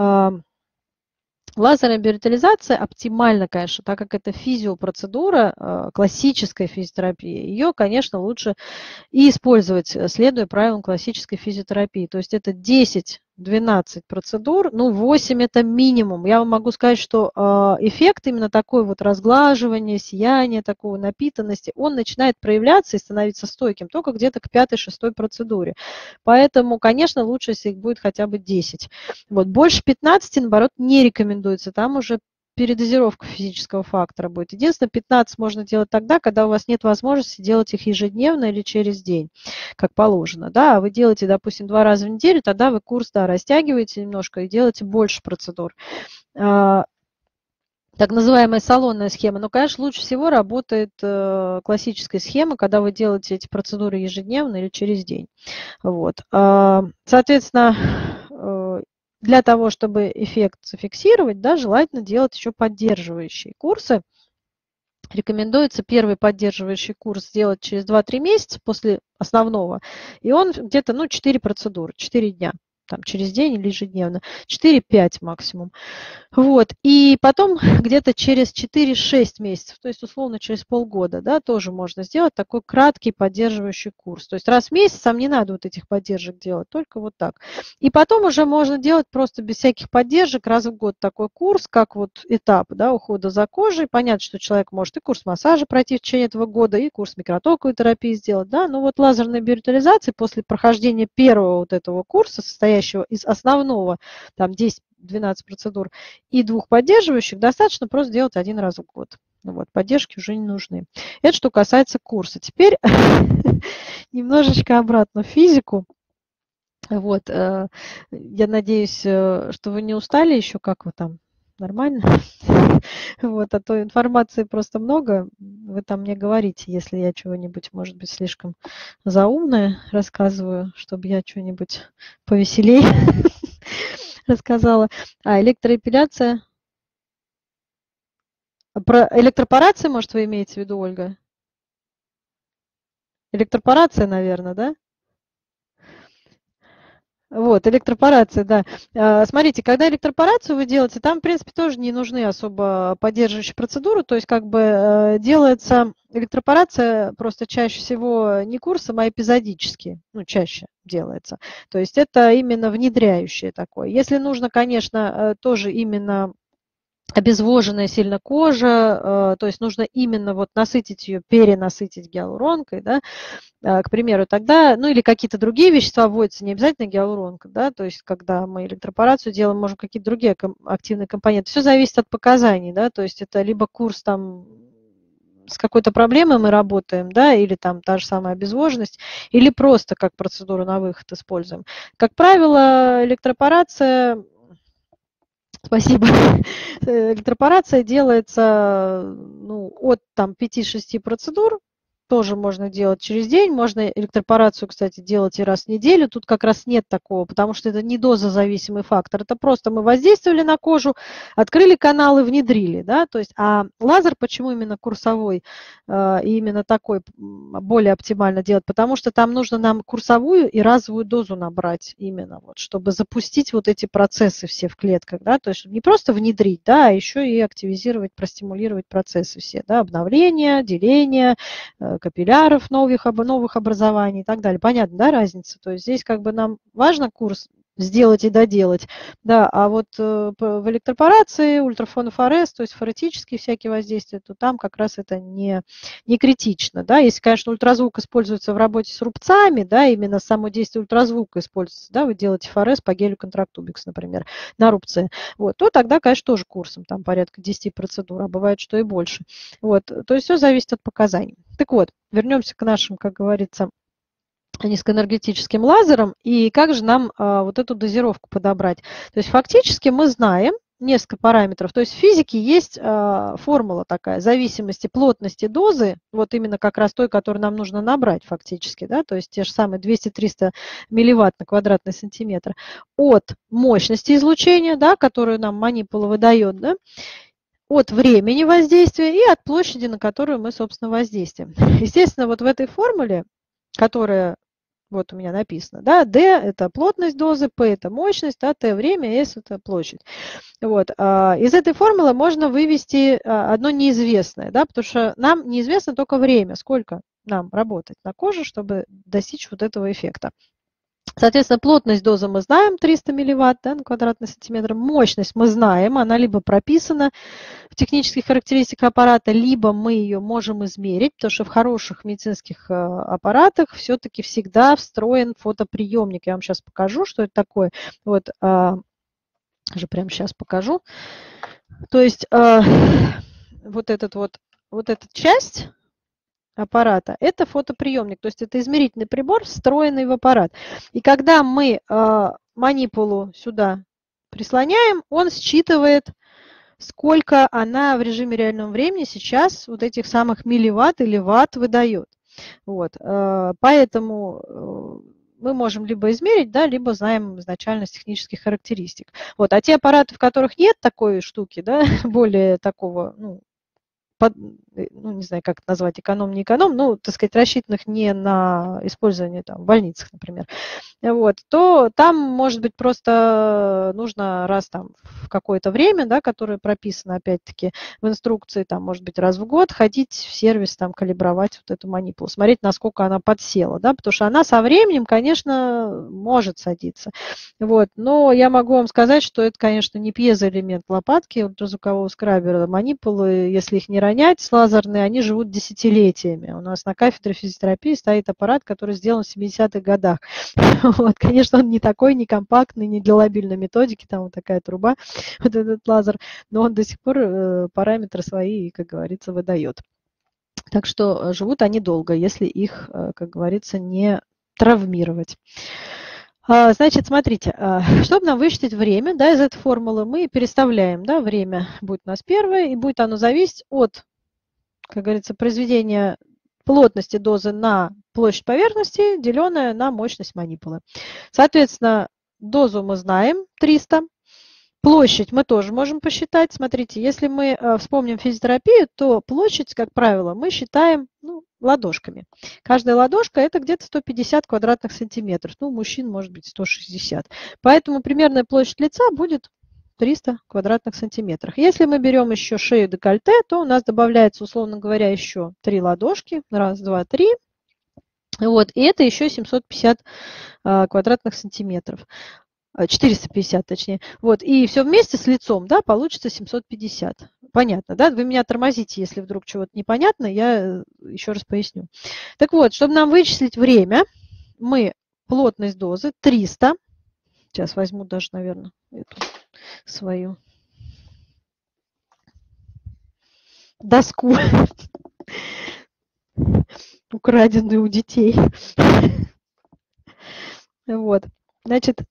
Лазерная биоревитализация оптимальна, конечно, так как это физиопроцедура, классическая физиотерапия. Ее, конечно, лучше и использовать, следуя правилам классической физиотерапии. То есть это десять-двенадцать процедур, ну восемь это минимум. Я вам могу сказать, что эффект именно такой вот разглаживания, сияния, такого напитанности, он начинает проявляться и становиться стойким только где-то к пятой-шестой процедуре. Поэтому, конечно, лучше, если их будет хотя бы десять. Вот. Больше пятнадцати, наоборот, не рекомендуется. Там уже передозировка физического фактора будет. Единственное, пятнадцать можно делать тогда, когда у вас нет возможности делать их ежедневно или через день, как положено. Да? А вы делаете, допустим, два раза в неделю, тогда вы курс, да, растягиваете немножко и делаете больше процедур. Так называемая салонная схема. Но, конечно, лучше всего работает классическая схема, когда вы делаете эти процедуры ежедневно или через день. Вот. Соответственно, для того, чтобы эффект зафиксировать, да, желательно делать еще поддерживающие курсы. Рекомендуется первый поддерживающий курс сделать через два-три месяца после основного. И он где-то, ну, четыре процедуры, четыре дня. Там, через день или ежедневно, четыре-пять максимум. Вот. И потом где-то через четыре-шесть месяцев, то есть условно через полгода, да, тоже можно сделать такой краткий поддерживающий курс. То есть раз в месяц вам не надо вот этих поддержек делать, только вот так. И потом уже можно делать просто без всяких поддержек раз в год такой курс, как вот этап, да, ухода за кожей. Понятно, что человек может и курс массажа пройти в течение этого года, и курс микротоковой терапии сделать, да, но вот лазерная биоревитализация после прохождения первого вот этого курса, состоящего из основного, там десять-двенадцать процедур и двух поддерживающих, достаточно просто делать один раз в год. Вот, поддержки уже не нужны. Это что касается курса. Теперь немножечко обратно в физику. Вот, э, я надеюсь, э, что вы не устали еще, как вы там, нормально? Вот, а то информации просто много. Вы там мне говорите, если я чего-нибудь, может быть, слишком заумное рассказываю, чтобы я что-нибудь повеселее рассказала. А электроэпиляция? Про электропорации, может, вы имеете в виду, Ольга? Электропорация, наверное, да? Вот, электропорация, да. А, Смотрите, когда электропорацию вы делаете, там, в принципе, тоже не нужны особо поддерживающие процедуры, то есть как бы э, делается электропорация просто чаще всего не курсом, а эпизодически, ну, чаще делается. То есть это именно внедряющее такое. Если нужно, конечно, э, тоже именно обезвоженная сильно кожа, э, то есть нужно именно вот насытить ее, перенасытить гиалуронкой, да, а, к примеру, тогда, ну или какие-то другие вещества вводятся, не обязательно гиалуронка, да, то есть когда мы электропорацию делаем, можем какие-то другие активные компоненты. Все зависит от показаний, да, то есть это либо курс там с какой-то проблемой мы работаем, да, или там та же самая обезвоженность, или просто как процедуру на выход используем. Как правило, электропорация, спасибо, электропорация делается ну, от там пяти-шести процедур, тоже можно делать через день, можно электропорацию, кстати, делать и раз в неделю. Тут как раз нет такого, потому что это не дозозависимый фактор. Это просто мы воздействовали на кожу, открыли каналы, внедрили. Да? То есть, а лазер, почему именно курсовой э, и именно такой более оптимально делать? Потому что там нужно нам курсовую и разовую дозу набрать именно, вот, чтобы запустить вот эти процессы все в клетках. Да? То есть не просто внедрить, да, а еще и активизировать, простимулировать процессы все. Да? Обновление, деление, капилляров новых, новых образований и так далее. Понятно, да, разница? То есть здесь как бы нам важно курс сделать и доделать, да, а вот э, в электропорации, ультрафонофорез, то есть форетические всякие воздействия, то там как раз это не, не критично, да, если, конечно, ультразвук используется в работе с рубцами, да, именно само действие ультразвука используется, да, вы делаете форез по гелю контрактубикс, например, на рубце, вот, то тогда, конечно, тоже курсом, там порядка десяти процедур, а бывает, что и больше, вот, то есть все зависит от показаний. Так вот, вернемся к нашим, как говорится, низкоэнергетическим лазером, и как же нам а, вот эту дозировку подобрать. То есть фактически мы знаем несколько параметров. То есть в физике есть а, формула такая зависимости плотности дозы, вот именно как раз той, которую нам нужно набрать фактически, да, то есть те же самые двести-триста милливатт на квадратный сантиметр, от мощности излучения, да, которую нам манипула выдает, да, от времени воздействия и от площади, на которую мы, собственно, воздействуем. Естественно, вот в этой формуле, которая вот у меня написано, да, D – это плотность дозы, P – это мощность, да, T – время, S – это площадь. Вот. Из этой формулы можно вывести одно неизвестное, да, потому что нам неизвестно только время, сколько нам работать на коже, чтобы достичь вот этого эффекта. Соответственно, плотность дозы мы знаем, триста милливатт, да, на квадратный сантиметр. Мощность мы знаем, она либо прописана в технических характеристиках аппарата, либо мы ее можем измерить, потому что в хороших медицинских аппаратах все-таки всегда встроен фотоприемник. Я вам сейчас покажу, что это такое. Вот, же прямо сейчас покажу. То есть вот этот вот, вот эта часть аппарата, это фотоприемник, то есть это измерительный прибор, встроенный в аппарат. И когда мы э, манипулу сюда прислоняем, он считывает, сколько она в режиме реального времени сейчас вот этих самых милливатт или ватт выдает. Вот, э, поэтому э, мы можем либо измерить, да, либо знаем изначальность технических характеристик. Вот, а те аппараты, в которых нет такой штуки, да, более такого, ну, под, ну, не знаю, как это назвать, эконом, не эконом, ну, так сказать, рассчитанных не на использование там, в больницах, например, вот, то там, может быть, просто нужно раз там в какое-то время, да, которое прописано, опять-таки, в инструкции, там, может быть, раз в год ходить в сервис, там, калибровать вот эту манипулу, смотреть, насколько она подсела, да, потому что она со временем, конечно, может садиться, вот, но я могу вам сказать, что это, конечно, не пьезоэлемент лопатки ультразвукового скрабера, манипулы, если их не ронять, лазерные, они живут десятилетиями. У нас на кафедре физиотерапии стоит аппарат, который сделан в семидесятых годах. Вот, конечно, он не такой, не компактный, не для лобильной методики, там вот такая труба, вот этот лазер, но он до сих пор э, параметры свои, как говорится, выдает. Так что живут они долго, если их, э, как говорится, не травмировать. Значит, смотрите, чтобы нам высчитать время, да, из этой формулы, мы переставляем, да, время будет у нас первое, и будет оно зависеть от, как говорится, произведения плотности дозы на площадь поверхности, деленная на мощность манипулы. Соответственно, дозу мы знаем, триста. Площадь мы тоже можем посчитать. Смотрите, если мы вспомним физиотерапию, то площадь, как правило, мы считаем, ну, ладошками. Каждая ладошка – это где-то сто пятьдесят квадратных сантиметров. Ну, у мужчин может быть сто шестьдесят. Поэтому примерная площадь лица будет триста квадратных сантиметров. Если мы берем еще шею декольте, то у нас добавляется, условно говоря, еще три ладошки. Раз, два, три. Вот, и это еще семьсот пятьдесят квадратных сантиметров. четыреста пятьдесят, точнее. Вот, и все вместе с лицом, да, получится семьсот пятьдесят. Понятно, да? Вы меня тормозите, если вдруг чего-то непонятно, я еще раз поясню. Так вот, чтобы нам вычислить время, мы плотность дозы триста. Сейчас возьму даже, наверное, эту свою доску, украденную у детей. Вот, значит,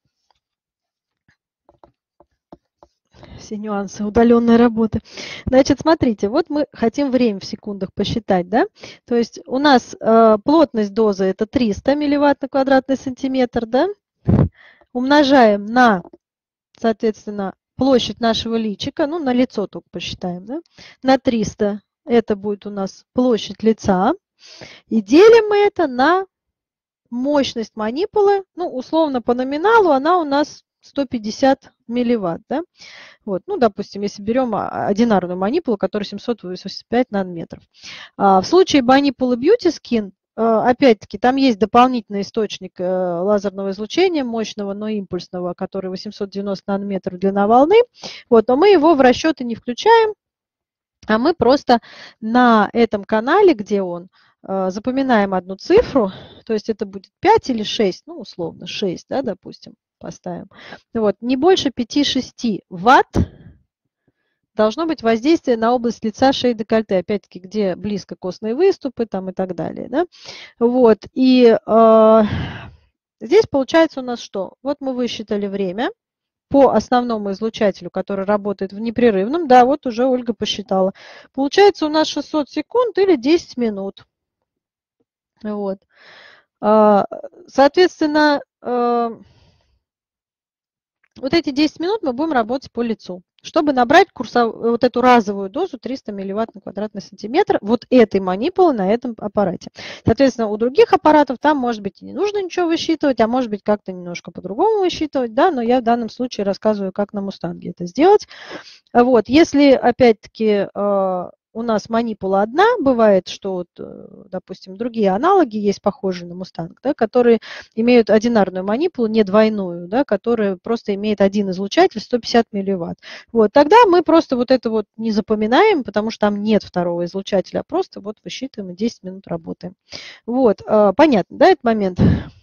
все нюансы удаленной работы. Значит, смотрите, вот мы хотим время в секундах посчитать, да? То есть у нас э, плотность дозы это триста милливатт на квадратный сантиметр, да? Умножаем на, соответственно, площадь нашего личика, ну, на лицо только посчитаем, да? На триста, это будет у нас площадь лица. И делим мы это на мощность манипулы, ну, условно по номиналу она у нас сто пятьдесят милливатт, да? Вот, ну, допустим, если берем одинарную манипулу, которая семьсот восемьдесят пять нанометров. В случае манипулы Beauty Skin, опять-таки, там есть дополнительный источник лазерного излучения, мощного, но импульсного, который восемьсот девяносто нанометров длина волны. Вот, но мы его в расчеты не включаем, а мы просто на этом канале, где он, запоминаем одну цифру, то есть это будет пять или шесть, ну, условно, шесть, да, допустим. Поставим. Вот, не больше пяти-шести ватт должно быть воздействие на область лица, шеи, декольте, опять-таки, где близко костные выступы там и так далее. Да? Вот, и э, здесь получается у нас что? Вот мы высчитали время по основному излучателю, который работает в непрерывном. Да, вот уже Ольга посчитала. Получается у нас шестьсот секунд или десять минут. Вот. Соответственно, вот эти десять минут мы будем работать по лицу, чтобы набрать курсовую, вот эту разовую дозу триста милливатт на квадратный сантиметр вот этой манипулы на этом аппарате. Соответственно, у других аппаратов там, может быть, и не нужно ничего высчитывать, а может быть, как-то немножко по-другому высчитывать, да, но я в данном случае рассказываю, как на Мустанге это сделать. Вот, если, опять-таки, у нас манипула одна, бывает, что, вот, допустим, другие аналоги есть похожие на Мустанг, да, которые имеют одинарную манипулу, не двойную, да, которая просто имеет один излучатель сто пятьдесят милливатт. Вот, тогда мы просто вот это вот не запоминаем, потому что там нет второго излучателя, а просто вот высчитываем и десять минут работаем. Вот, понятно, да, этот момент?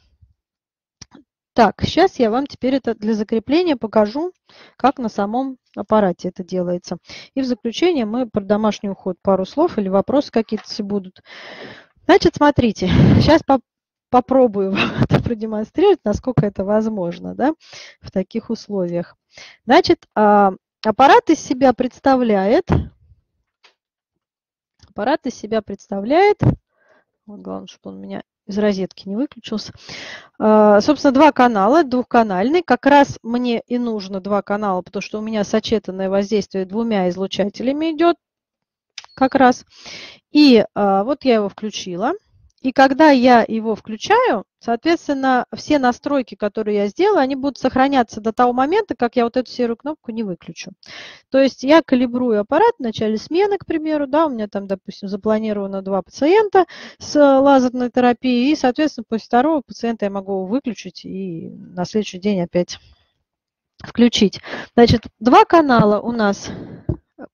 Так, сейчас я вам теперь это для закрепления покажу, как на самом аппарате это делается. И в заключение мы про домашний уход пару слов или вопросы какие-то все будут. Значит, смотрите, сейчас по попробую вам это продемонстрировать, насколько это возможно, да, в таких условиях. Значит, аппарат из себя представляет, аппарат из себя представляет, вот главное, чтобы он у меня из розетки не выключился. Собственно, два канала, двухканальный. Как раз мне и нужно два канала, потому что у меня сочетанное воздействие двумя излучателями идет как раз. И вот я его включила. И когда я его включаю, соответственно, все настройки, которые я сделала, они будут сохраняться до того момента, как я вот эту серую кнопку не выключу. То есть я калибрую аппарат в начале смены, к примеру, да, у меня там, допустим, запланировано два пациента с лазерной терапией, и, соответственно, после второго пациента я могу его выключить и на следующий день опять включить. Значит, два канала у нас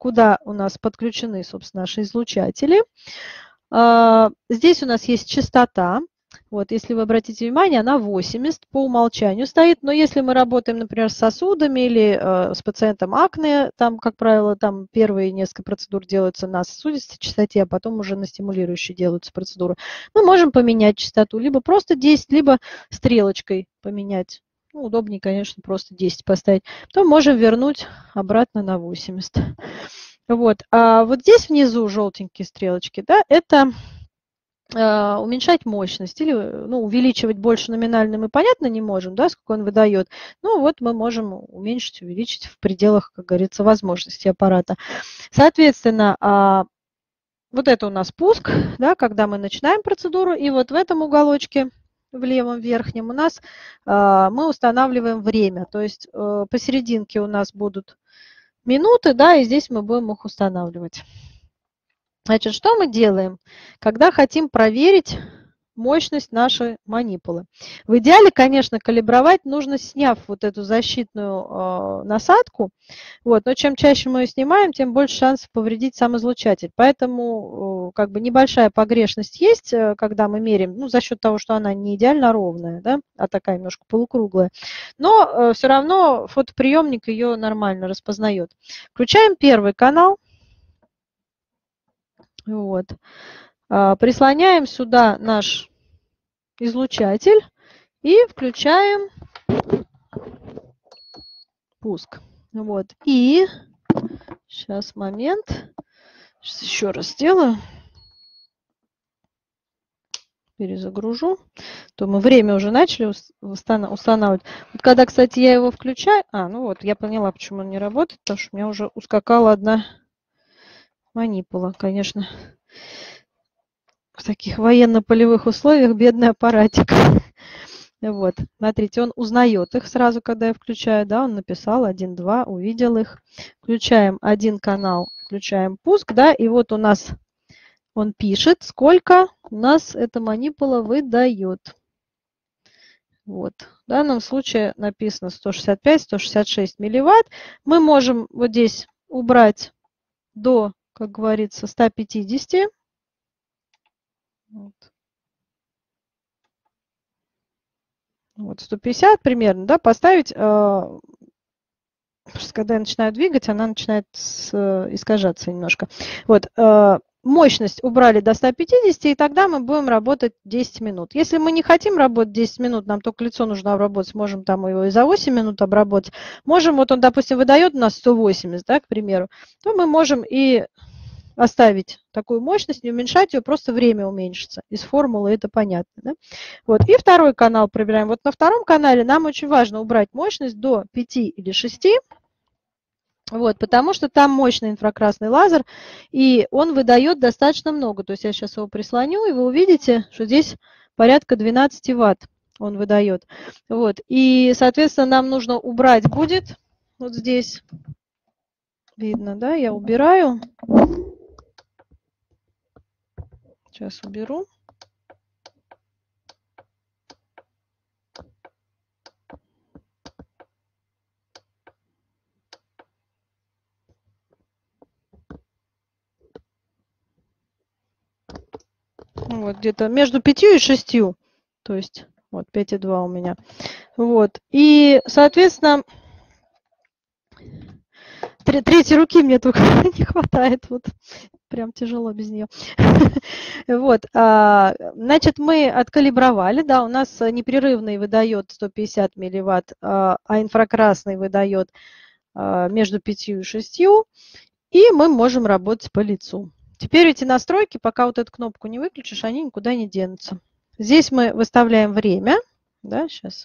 куда у нас подключены, собственно, наши излучатели. Здесь у нас есть частота. Вот, если вы обратите внимание, она восемьдесят по умолчанию стоит, но если мы работаем, например, с сосудами или э, с пациентом акне, там, как правило, там первые несколько процедур делаются на сосудистой частоте, а потом уже на стимулирующей делаются процедуры, мы можем поменять частоту, либо просто десять, либо стрелочкой поменять. Ну, удобнее, конечно, просто десять поставить. Потом можем вернуть обратно на восемьдесят. Вот, а вот здесь внизу желтенькие стрелочки, да, это уменьшать мощность или ну, увеличивать больше номинально мы, понятно, не можем, да, сколько он выдает. Ну, вот мы можем уменьшить, увеличить в пределах, как говорится, возможностей аппарата. Соответственно, вот это у нас пуск, да, когда мы начинаем процедуру, и вот в этом уголочке, в левом верхнем, у нас мы устанавливаем время. То есть посерединке у нас будут минуты, да, и здесь мы будем их устанавливать. Значит, что мы делаем, когда хотим проверить мощность нашей манипулы? В идеале, конечно, калибровать нужно, сняв вот эту защитную э, насадку. Вот, но чем чаще мы ее снимаем, тем больше шансов повредить сам излучатель. Поэтому э, как бы небольшая погрешность есть, э, когда мы меряем, ну, за счет того, что она не идеально ровная, да, а такая немножко полукруглая. Но э, все равно фотоприемник ее нормально распознает. Включаем первый канал. Вот. Прислоняем сюда наш излучатель и включаем пуск. Вот. И сейчас момент. Сейчас еще раз сделаю. Перезагружу. То мы время уже начали устанавливать. Вот когда, кстати, я его включаю. А, ну вот, я поняла, почему он не работает. Потому что у меня уже ускакала одна манипула, конечно. В таких военно-полевых условиях бедный аппаратик. Вот, смотрите, он узнает их сразу, когда я включаю, да, он написал один, два, увидел их. Включаем один канал, включаем пуск, да, и вот у нас он пишет, сколько у нас эта манипула выдает. Вот, в данном случае написано сто шестьдесят пять — сто шестьдесят шесть милливатт. Мы можем вот здесь убрать до, как говорится, ста пятидесяти. Вот. Вот сто пятьдесят примерно, да, поставить, э, когда я начинаю двигать, она начинает с, э, искажаться немножко. Вот, э, мощность убрали до ста пятидесяти, и тогда мы будем работать десять минут. Если мы не хотим работать десять минут, нам только лицо нужно обработать, можем там его и за восемь минут обработать. Можем, вот он, допустим, выдает у нас сто восемьдесят, да, к примеру, то мы можем и оставить такую мощность, не уменьшать ее, просто время уменьшится. Из формулы это понятно. Да? Вот. И второй канал проверяем. Вот на втором канале нам очень важно убрать мощность до пяти или шести, вот, потому что там мощный инфракрасный лазер, и он выдает достаточно много. То есть я сейчас его прислоню, и вы увидите, что здесь порядка двенадцати ватт он выдает. Вот. И, соответственно, нам нужно убрать будет, вот здесь, видно, да, я убираю. Сейчас уберу. Вот где-то между пятью и шестью. То есть вот пять и два у меня. Вот. И, соответственно, третьей руки мне только не хватает. Вот. Прям тяжело без нее. Вот, значит, мы откалибровали, да, у нас непрерывный выдает сто пятьдесят милливатт, а инфракрасный выдает между пятью и шестью, и мы можем работать по лицу. Теперь эти настройки, пока вот эту кнопку не выключишь, они никуда не денутся. Здесь мы выставляем время, да, сейчас.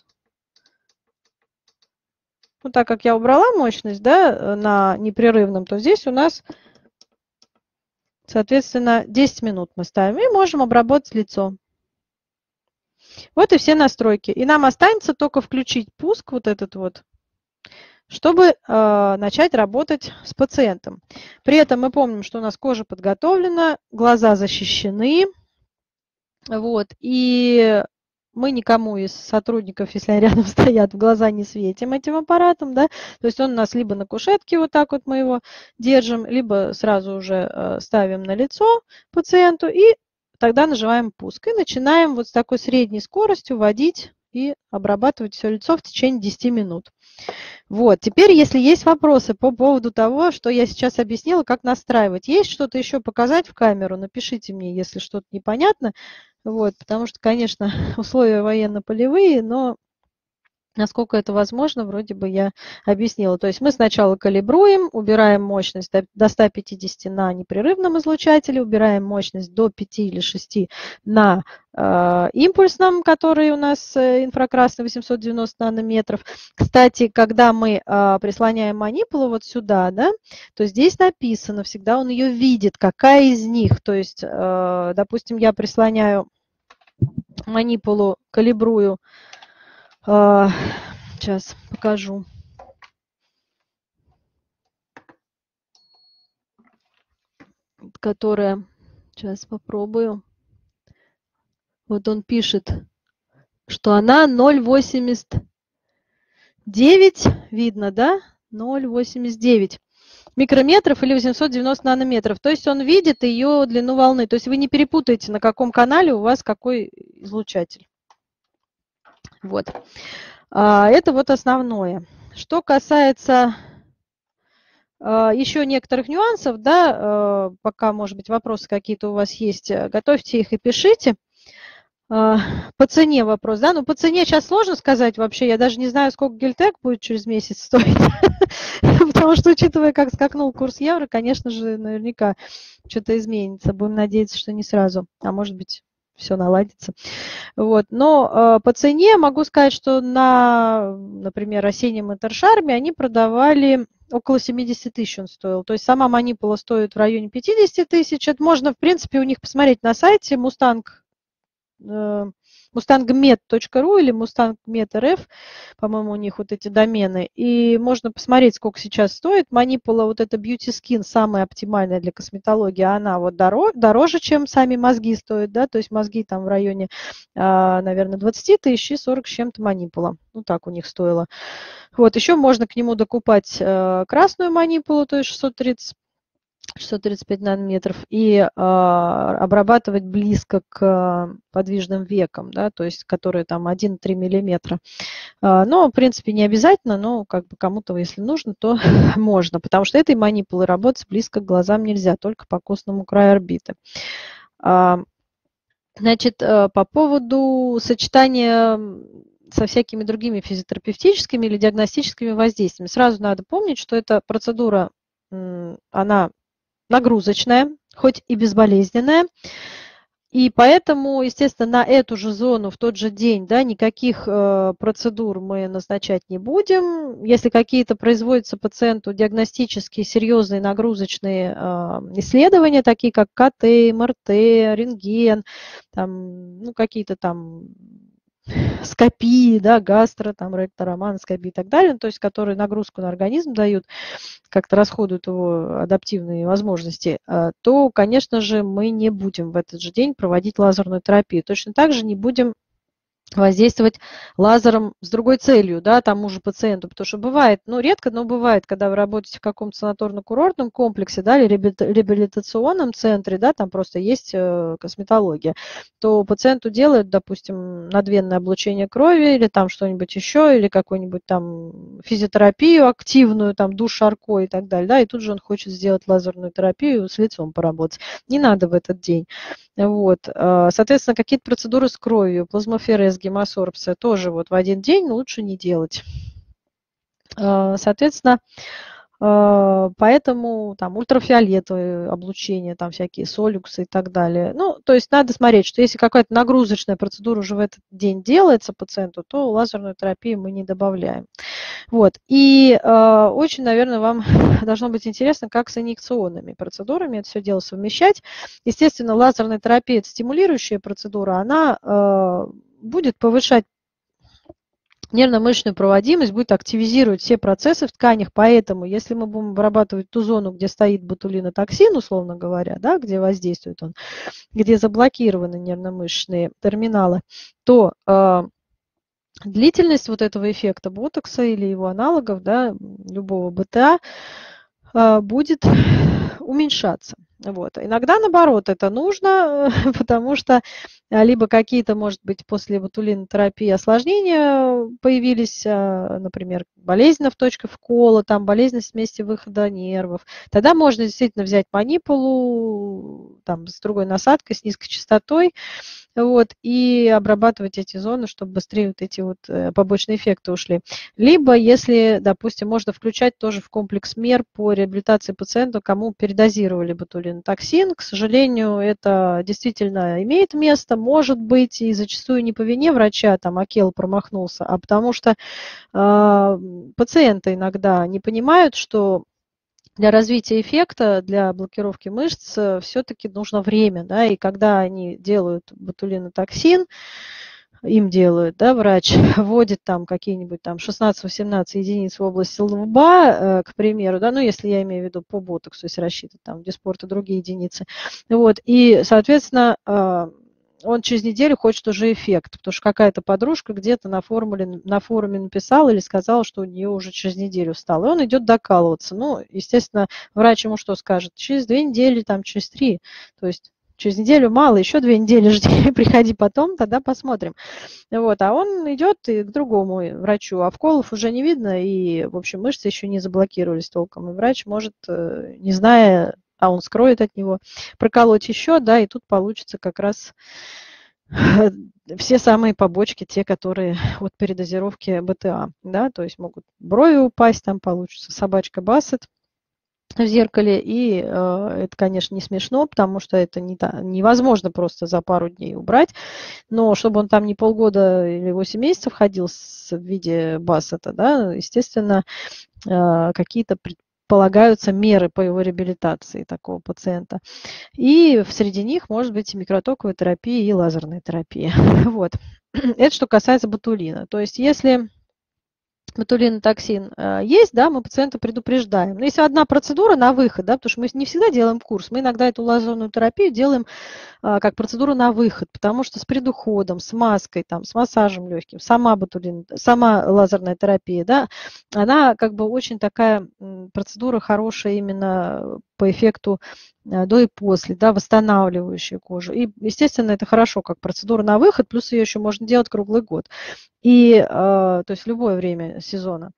Ну, так как я убрала мощность, да, на непрерывном, то здесь у нас, соответственно, десять минут мы ставим и можем обработать лицо. Вот и все настройки. И нам останется только включить пуск вот этот вот, чтобы э, начать работать с пациентом. При этом мы помним, что у нас кожа подготовлена, глаза защищены. Вот, и мы никому из сотрудников, если они рядом стоят, в глаза не светим этим аппаратом, да, то есть он у нас либо на кушетке, вот так вот мы его держим, либо сразу уже ставим на лицо пациенту и тогда нажимаем пуск. И начинаем вот с такой средней скоростью вводить и обрабатывать все лицо в течение десяти минут. Вот, теперь, если есть вопросы по поводу того, что я сейчас объяснила, как настраивать, есть что-то еще показать в камеру, напишите мне, если что-то непонятно. Вот, потому что, конечно, условия военно-полевые, но насколько это возможно, вроде бы я объяснила. То есть мы сначала калибруем, убираем мощность до ста пятидесяти на непрерывном излучателе, убираем мощность до пяти или шести на э, импульсном, который у нас э, инфракрасный восемьсот девяносто нанометров. Кстати, когда мы э, прислоняем манипулу вот сюда, да, то здесь написано, всегда он ее видит, какая из них. То есть, э, допустим, я прислоняю манипулу, калибрую. Сейчас покажу. Которая, сейчас попробую. Вот он пишет, что она ноль восемьдесят девять, видно, да? ноль восемьдесят девять микрометров или восемьсот девяносто нанометров. То есть он видит ее длину волны. То есть вы не перепутаете, на каком канале у вас какой излучатель. Вот. Это вот основное. Что касается еще некоторых нюансов, да, пока, может быть, вопросы какие-то у вас есть, готовьте их и пишите. По цене вопрос, да, ну по цене сейчас сложно сказать вообще, я даже не знаю, сколько Гельтек будет через месяц стоить, потому что, учитывая, как скакнул курс евро, конечно же, наверняка что-то изменится, будем надеяться, что не сразу, а может быть, все наладится. Вот. Но по цене могу сказать, что на, например, осеннем Интершарме они продавали около семидесяти тысяч он стоил. То есть сама манипула стоит в районе пятидесяти тысяч. Это можно, в принципе, у них посмотреть на сайте Mustang. мустангмед точка ру или мустангмед.рф, по-моему, у них вот эти домены. И можно посмотреть, сколько сейчас стоит. Манипула, вот эта Beauty Skin, самая оптимальная для косметологии, она вот дороже, дороже, чем сами мозги стоят, да, то есть мозги там в районе, наверное, двадцати тысяч и сорок с чем-то манипула. Ну, так у них стоило. Вот, еще можно к нему докупать красную манипулу, то есть шестьсот тридцать шестьсот тридцать пять нанометров, и э, обрабатывать близко к подвижным векам, да, то есть которые там один и три миллиметра. Э, но, в принципе, не обязательно, но как бы кому-то, если нужно, то можно, потому что этой манипулой работать близко к глазам нельзя, только по костному краю орбиты. Э, значит, э, по поводу сочетания со всякими другими физиотерапевтическими или диагностическими воздействиями. Сразу надо помнить, что эта процедура, она нагрузочная, хоть и безболезненная. И поэтому, естественно, на эту же зону в тот же день, да, никаких э, процедур мы назначать не будем. Если какие-то производятся пациенту диагностические серьезные нагрузочные э, исследования, такие как КТ, МРТ, рентген, там, ну, какие-то там скопии, да, гастро, там, ректороманоскопии и так далее, то есть которые нагрузку на организм дают, как-то расходуют его адаптивные возможности, то, конечно же, мы не будем в этот же день проводить лазерную терапию. Точно так же не будем воздействовать лазером с другой целью, да, тому же пациенту, потому что бывает, ну, редко, но бывает, когда вы работаете в каком-то санаторно-курортном комплексе, да, или реабилитационном центре, да, там просто есть косметология, то пациенту делают, допустим, надвенное облучение крови или там что-нибудь еще, или какую-нибудь там физиотерапию активную, там душ Шарко и так далее, да, и тут же он хочет сделать лазерную терапию, с лицом поработать. Не надо в этот день. Вот. Соответственно, какие-то процедуры с кровью, плазмоферез, гемосорбция тоже вот в один день лучше не делать. Соответственно, поэтому там ультрафиолетовое облучение, там всякие солюксы и так далее. Ну, то есть надо смотреть, что если какая-то нагрузочная процедура уже в этот день делается пациенту, то лазерную терапию мы не добавляем. Вот. И э, очень, наверное, вам должно быть интересно, как с инъекционными процедурами это все дело совмещать. Естественно, лазерная терапия, это стимулирующая процедура, она э, будет повышать нервно-мышечную проводимость, будет активизировать все процессы в тканях. Поэтому, если мы будем обрабатывать ту зону, где стоит ботулинотоксин, условно говоря, да, где воздействует он, где заблокированы нервно-мышечные терминалы, то э, длительность вот этого эффекта ботокса или его аналогов, да, любого БТА, э, будет уменьшаться. Вот. Иногда, наоборот, это нужно, потому что либо какие-то, может быть, после ботулинотерапии осложнения появились, например, болезненность в точке вкола, там болезненность в месте выхода нервов. Тогда можно действительно взять манипулу там, с другой насадкой, с низкой частотой, вот, и обрабатывать эти зоны, чтобы быстрее вот эти вот побочные эффекты ушли. Либо, если, допустим, можно включать тоже в комплекс мер по реабилитации пациента, кому передозировали ботулинотоксин. К сожалению, это действительно имеет место, может быть, и зачастую не по вине врача, там, Акел промахнулся, а потому что э, пациенты иногда не понимают, что для развития эффекта, для блокировки мышц все-таки нужно время, да, и когда они делают ботулинотоксин, им делают, да, врач вводит там какие-нибудь там шестнадцать-восемнадцать единиц в области лба, к примеру, да, ну, если я имею в виду по ботоксу, если рассчитывать там диспорт и другие единицы, вот, и, соответственно, он через неделю хочет уже эффект, потому что какая-то подружка где-то на, формуле, на форуме написала или сказала, что у нее уже через неделю встал. И он идет докалываться. Ну, естественно, врач ему что скажет? Через две недели, там, через три. То есть через неделю мало, еще две недели жди, приходи потом, тогда посмотрим. Вот, а он идет и к другому врачу, а вколов уже не видно, и, в общем, мышцы еще не заблокировались толком. И врач может, не зная, а он скроет от него, проколоть еще, да, и тут получится как раз все самые побочки, те, которые от передозировки БТА, да, то есть могут брови упасть, там получится собачка Бассет в зеркале, и э, это, конечно, не смешно, потому что это не та, невозможно просто за пару дней убрать, но чтобы он там не полгода или восемь месяцев ходил с, в виде Бассета, да, естественно, э, какие-то предполагаются меры по его реабилитации такого пациента. И среди них может быть и микротоковая терапия, и лазерная терапия. Вот. Это что касается ботулина. То есть если ботулинотоксин есть, да, мы пациента предупреждаем. Но если одна процедура на выход, да, потому что мы не всегда делаем курс, мы иногда эту лазерную терапию делаем как процедуру на выход, потому что с предуходом, с маской, там, с массажем легким, сама ботулин, сама лазерная терапия, да, она как бы очень такая процедура хорошая именно по эффекту до и после, да, восстанавливающая кожу. И, естественно, это хорошо как процедура на выход, плюс ее еще можно делать круглый год. И, то есть в любое время сезона.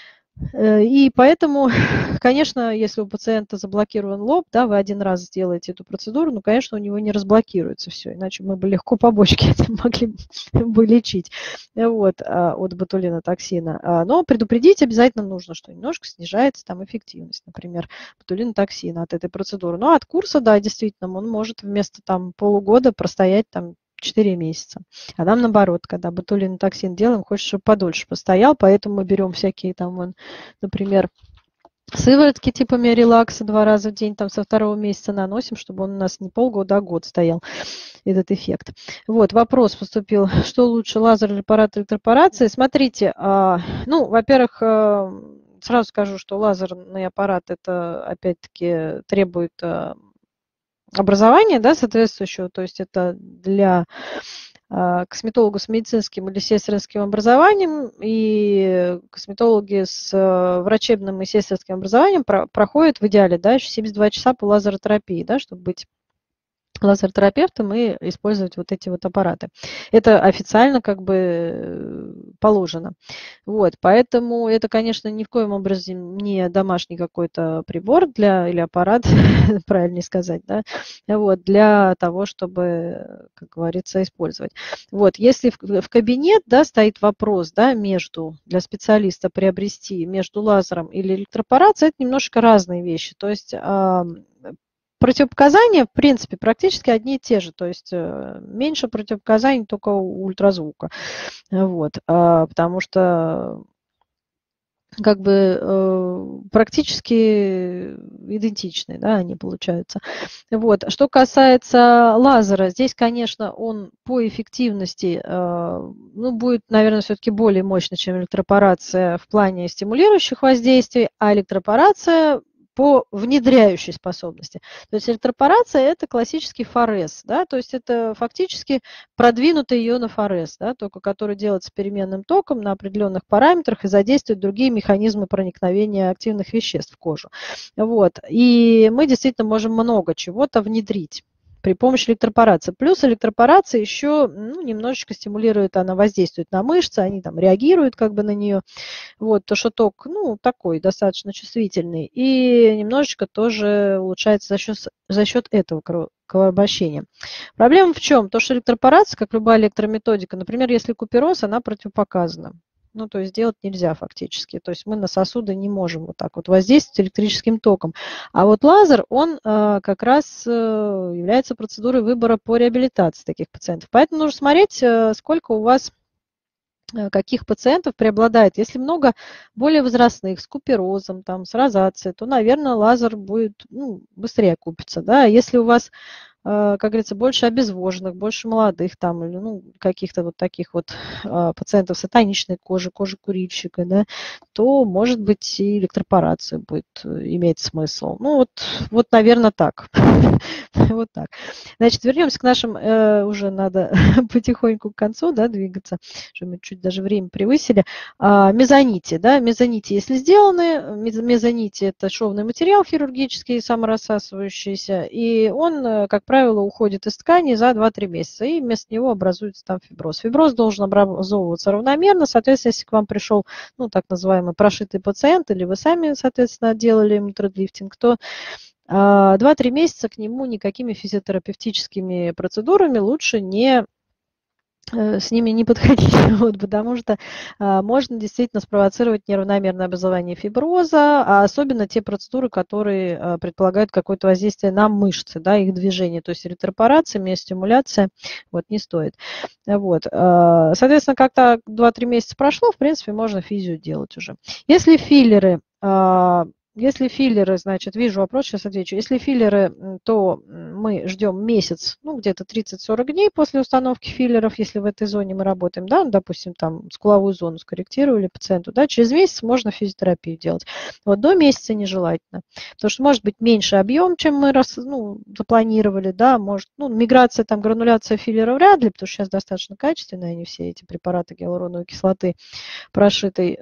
И поэтому, конечно, если у пациента заблокирован лоб, да, вы один раз сделаете эту процедуру, ну, конечно, у него не разблокируется все, иначе мы бы легко побочки могли бы лечить вот, от ботулинотоксина. Но предупредить обязательно нужно, что немножко снижается там эффективность, например, ботулинотоксина от этой процедуры. Ну, а от курса, да, действительно, он может вместо там полугода простоять там четыре месяца. А нам наоборот, когда ботулинотоксин делаем, хочется, чтобы подольше постоял, поэтому мы берем всякие там, вон, например, сыворотки типа миорелакса два раза в день, там со второго месяца наносим, чтобы он у нас не полгода, а год стоял, этот эффект. Вот, вопрос поступил, что лучше, лазер или аппарат электропорации? Смотрите, ну, во-первых, сразу скажу, что лазерный аппарат, это, опять-таки, требует образования, да, соответствующего, то есть это для косметологу с медицинским или сестринским образованием, и косметологи с врачебным и сестринским образованием про проходят в идеале, да, еще семьдесят два часа по лазеротерапии, да, чтобы быть лазеротерапевтом и использовать вот эти вот аппараты. Это официально как бы положено. Вот, поэтому это, конечно, ни в коем образе не домашний какой-то прибор для, или аппарат, правильнее сказать, да, вот, для того, чтобы, как говорится, использовать. Вот, если в, в кабинет, да, стоит вопрос, да, между, для специалиста приобрести между лазером или электропорацией, это немножко разные вещи. То есть противопоказания, в принципе, практически одни и те же, то есть меньше противопоказаний только у ультразвука, вот, потому что как бы э, практически идентичны, да, они получаются. Вот. Что касается лазера, здесь, конечно, он по эффективности, э, ну, будет, наверное, все-таки более мощный, чем электропорация в плане стимулирующих воздействий, а электропорация по внедряющей способности. То есть электропорация – это классический ФАРЭС, да, то есть это фактически продвинутый ионофорез, да, только который делается переменным током на определенных параметрах и задействует другие механизмы проникновения активных веществ в кожу. Вот. И мы действительно можем много чего-то внедрить при помощи электропорации. Плюс электропорация еще ну, немножечко стимулирует, она воздействует на мышцы, они там реагируют как бы на нее. Вот, то, что ток, ну, такой достаточно чувствительный. И немножечко тоже улучшается за счет, за счет этого кровообращения. Проблема в чем? То, что электропорация, как любая электрометодика, например, если купероз, она противопоказана. Ну, то есть делать нельзя фактически. То есть мы на сосуды не можем вот так вот воздействовать электрическим током. А вот лазер, он э, как раз э, является процедурой выбора по реабилитации таких пациентов. Поэтому нужно смотреть, э, сколько у вас каких пациентов преобладает. Если много более возрастных, с куперозом, там, с розацией, то, наверное, лазер будет ну, быстрее окупиться. Да? Если у вас, как говорится, больше обезвоженных, больше молодых, там, или ну, каких-то вот таких вот пациентов с атоничной кожей, кожи курильщика, да, то, может быть, и электропорация будет иметь смысл. Ну, вот, вот наверное, так. Вот так. Значит, вернемся к нашим, э, уже надо потихоньку к концу, да, двигаться, что мы чуть даже время превысили. А, мезонити, да, мезонити, если сделаны, мезонити – это шовный материал хирургический, саморассасывающийся, и он, как правило, уходит из ткани за два-три месяца, и вместо него образуется там фиброз. Фиброз должен образовываться равномерно, соответственно, если к вам пришел, ну, так называемый прошитый пациент, или вы сами, соответственно, делали ему тредлифтинг, то два-три месяца к нему никакими физиотерапевтическими процедурами лучше не, с ними не подходить, вот, потому что а, можно действительно спровоцировать неравномерное образование фиброза, а особенно те процедуры, которые а, предполагают какое-то воздействие на мышцы, да, их движение, то есть электропорация, миостимуляция, вот, не стоит. Вот. А, соответственно, как-то два-три месяца прошло, в принципе, можно физию делать уже. Если филлеры... А, Если филлеры, значит, вижу вопрос, сейчас отвечу. Если филлеры, то мы ждем месяц, ну, где-то тридцать-сорок дней после установки филлеров, если в этой зоне мы работаем, да, ну, допустим, там скуловую зону скорректировали пациенту, да, через месяц можно физиотерапию делать. Вот до месяца нежелательно, потому что может быть меньше объем, чем мы рас, ну, запланировали, да, может, ну, миграция, там, грануляция филлера вряд ли, потому что сейчас достаточно качественные они все эти препараты гиалуроновой кислоты прошитой.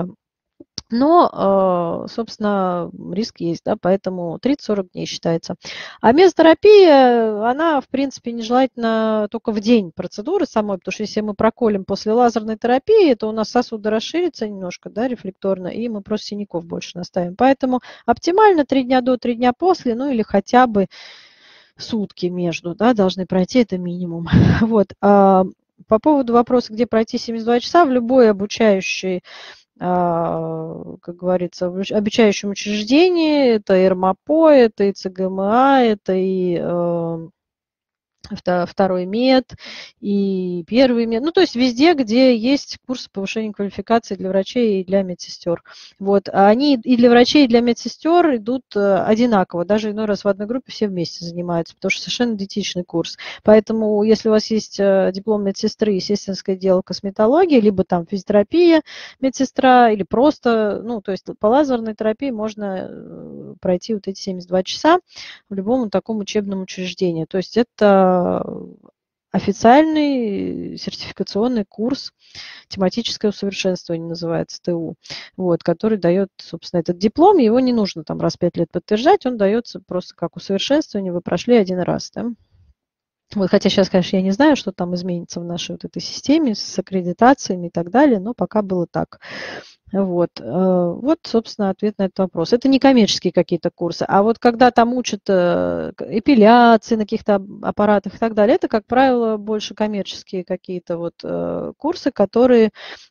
Но, собственно, риск есть, да, поэтому тридцать-сорок дней считается. А мезотерапия, она, в принципе, нежелательна только в день процедуры самой, потому что если мы проколем после лазерной терапии, то у нас сосуды расширятся немножко, да, рефлекторно, и мы просто синяков больше наставим. Поэтому оптимально три дня до, три дня после, ну или хотя бы сутки между, да, должны пройти, это минимум. Вот. По поводу вопроса, где пройти семьдесят два часа, в любой обучающей, как говорится, в обучающем учреждении, это и РМАПО, это и ЦГМА, это и второй мед, и первый мед. Ну, то есть везде, где есть курсы повышения квалификации для врачей и для медсестер. Вот. Они и для врачей, и для медсестер идут одинаково. Даже иной раз в одной группе все вместе занимаются, потому что совершенно идентичный курс. Поэтому, если у вас есть диплом медсестры, естественное дело косметологии, либо там физиотерапия медсестра, или просто, ну, то есть по лазерной терапии можно пройти вот эти семьдесят два часа в любом таком учебном учреждении. То есть это официальный сертификационный курс, тематическое усовершенствование называется, ТУ, вот, который дает, собственно, этот диплом, его не нужно там раз в пять лет подтверждать, он дается просто как усовершенствование, вы прошли один раз, да? Вот, хотя сейчас, конечно, я не знаю, что там изменится в нашей вот этой системе с аккредитациями и так далее, но пока было так. Вот. Вот, собственно, ответ на этот вопрос. Это не коммерческие какие-то курсы, а вот когда там учат эпиляции на каких-то аппаратах и так далее, это, как правило, больше коммерческие какие-то вот курсы, которые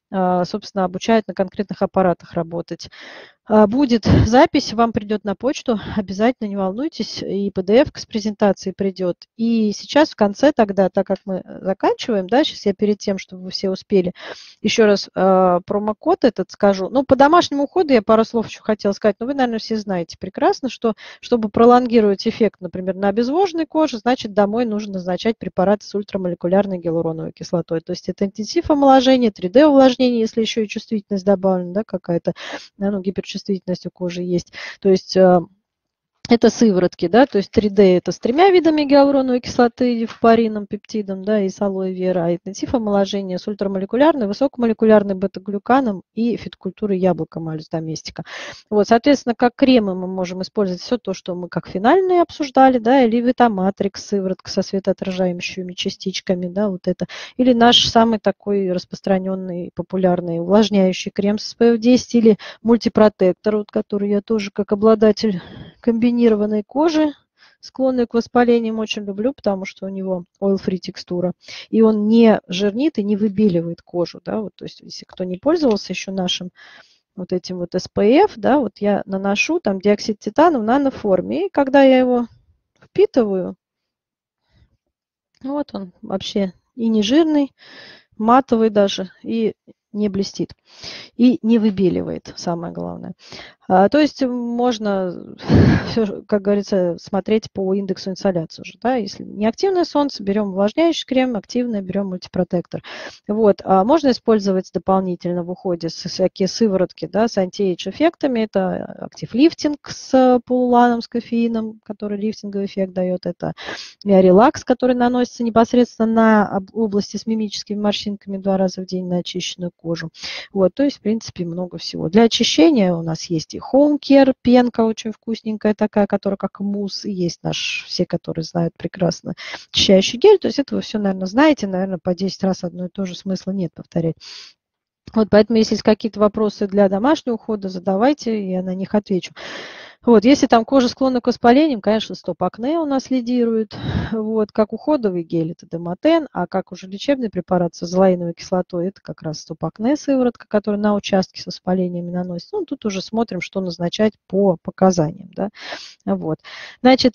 собственно, обучают на конкретных аппаратах работать. Будет запись, вам придет на почту, обязательно не волнуйтесь, и пи ди эф с презентацией придет. И сейчас в конце тогда, так как мы заканчиваем, да, сейчас я перед тем, чтобы вы все успели, еще раз э, промокод этот скажу. Ну, по домашнему уходу я пару слов еще хотела сказать, но вы, наверное, все знаете прекрасно, что чтобы пролонгировать эффект, например, на обезвоженной коже, значит, домой нужно назначать препараты с ультрамолекулярной гиалуроновой кислотой. То есть это интенсив омоложения, три дэ увлажнение, если еще и чувствительность добавлена, да, какая-то, ну, гиперчувствительность у кожи есть. То есть это сыворотки, да, то есть три дэ это с тремя видами гиалуроновой кислоты, дифпарином, пептидом, да, и с алоэ вера, а интенсив омоложения с ультрамолекулярной, высокомолекулярной бета-глюканом и фитокультурой яблока малюс доместика. Вот, соответственно, как кремы мы можем использовать все то, что мы как финальные обсуждали, да, или Витаматрикс, сыворотка со светоотражающими частичками, да, вот это, или наш самый такой распространенный, популярный увлажняющий крем с эс пэ эф десять, или мультипротектор, вот, который я тоже как обладатель комбинированной кожи, склонной к воспалениям, очень люблю, потому что у него oil-free текстура. И он не жирнит и не выбеливает кожу. Да, вот, то есть, если кто не пользовался еще нашим вот этим вот эс пэ эф, да, вот я наношу там диоксид титана в наноформе. И когда я его впитываю, вот он вообще и не жирный, матовый даже, и не блестит. И не выбеливает, самое главное. А, то есть можно, как говорится, смотреть по индексу инсоляции уже. Да? Если не активное солнце, берем увлажняющий крем, активное берем мультипротектор. Вот. А можно использовать дополнительно в уходе всякие сыворотки, да, с анти-эйдж эффектами. Это актив-лифтинг с полуланом, с кофеином, который лифтинговый эффект дает. Это релакс, который наносится непосредственно на области с мимическими морщинками два раза в день на очищенную кожу. Вот, то есть, в принципе, много всего. Для очищения у нас есть и Home Care, пенка очень вкусненькая такая, которая как мусс, и есть наш, все, которые знают прекрасно, очищающий гель. То есть это вы все, наверное, знаете, наверное, по десять раз одно и то же, смысла нет повторять. Вот, поэтому, если есть какие-то вопросы для домашнего ухода, задавайте, я на них отвечу. Вот, если там кожа склонна к воспалениям, конечно, стоп-акне у нас лидирует. Вот, как уходовый гель, это Демотен, а как уже лечебный препарат с азолаиновой кислотой, это как раз стоп-акне сыворотка, которая на участке с воспалениями наносится. Ну, тут уже смотрим, что назначать по показаниям, да. Вот, значит,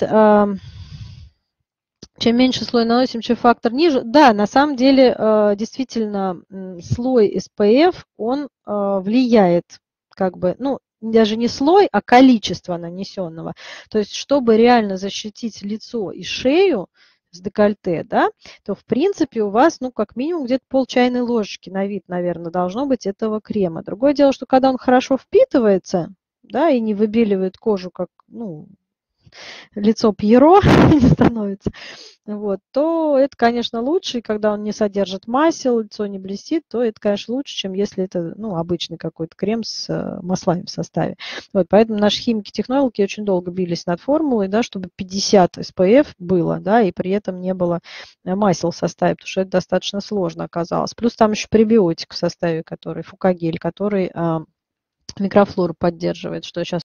чем меньше слой наносим, чем фактор ниже. Да, на самом деле, действительно, слой эс пэ эф, он влияет, как бы, ну, даже не слой, а количество нанесенного. То есть, чтобы реально защитить лицо и шею с декольте, да, то, в принципе, у вас, ну, как минимум, где-то пол чайной ложечки на вид, наверное, должно быть этого крема. Другое дело, что когда он хорошо впитывается, да, и не выбеливает кожу, как, ну, лицо Пьеро не становится, вот, то это, конечно, лучше. И когда он не содержит масел, лицо не блестит, то это, конечно, лучше, чем если это, ну, обычный какой-то крем с маслами в составе. Вот, поэтому наши химики-технологи очень долго бились над формулой, да, чтобы пятьдесят эс пэ эф было, да, и при этом не было масел в составе, потому что это достаточно сложно оказалось. Плюс там еще пребиотик в составе, который фукагель, который а, микрофлору поддерживает, что сейчас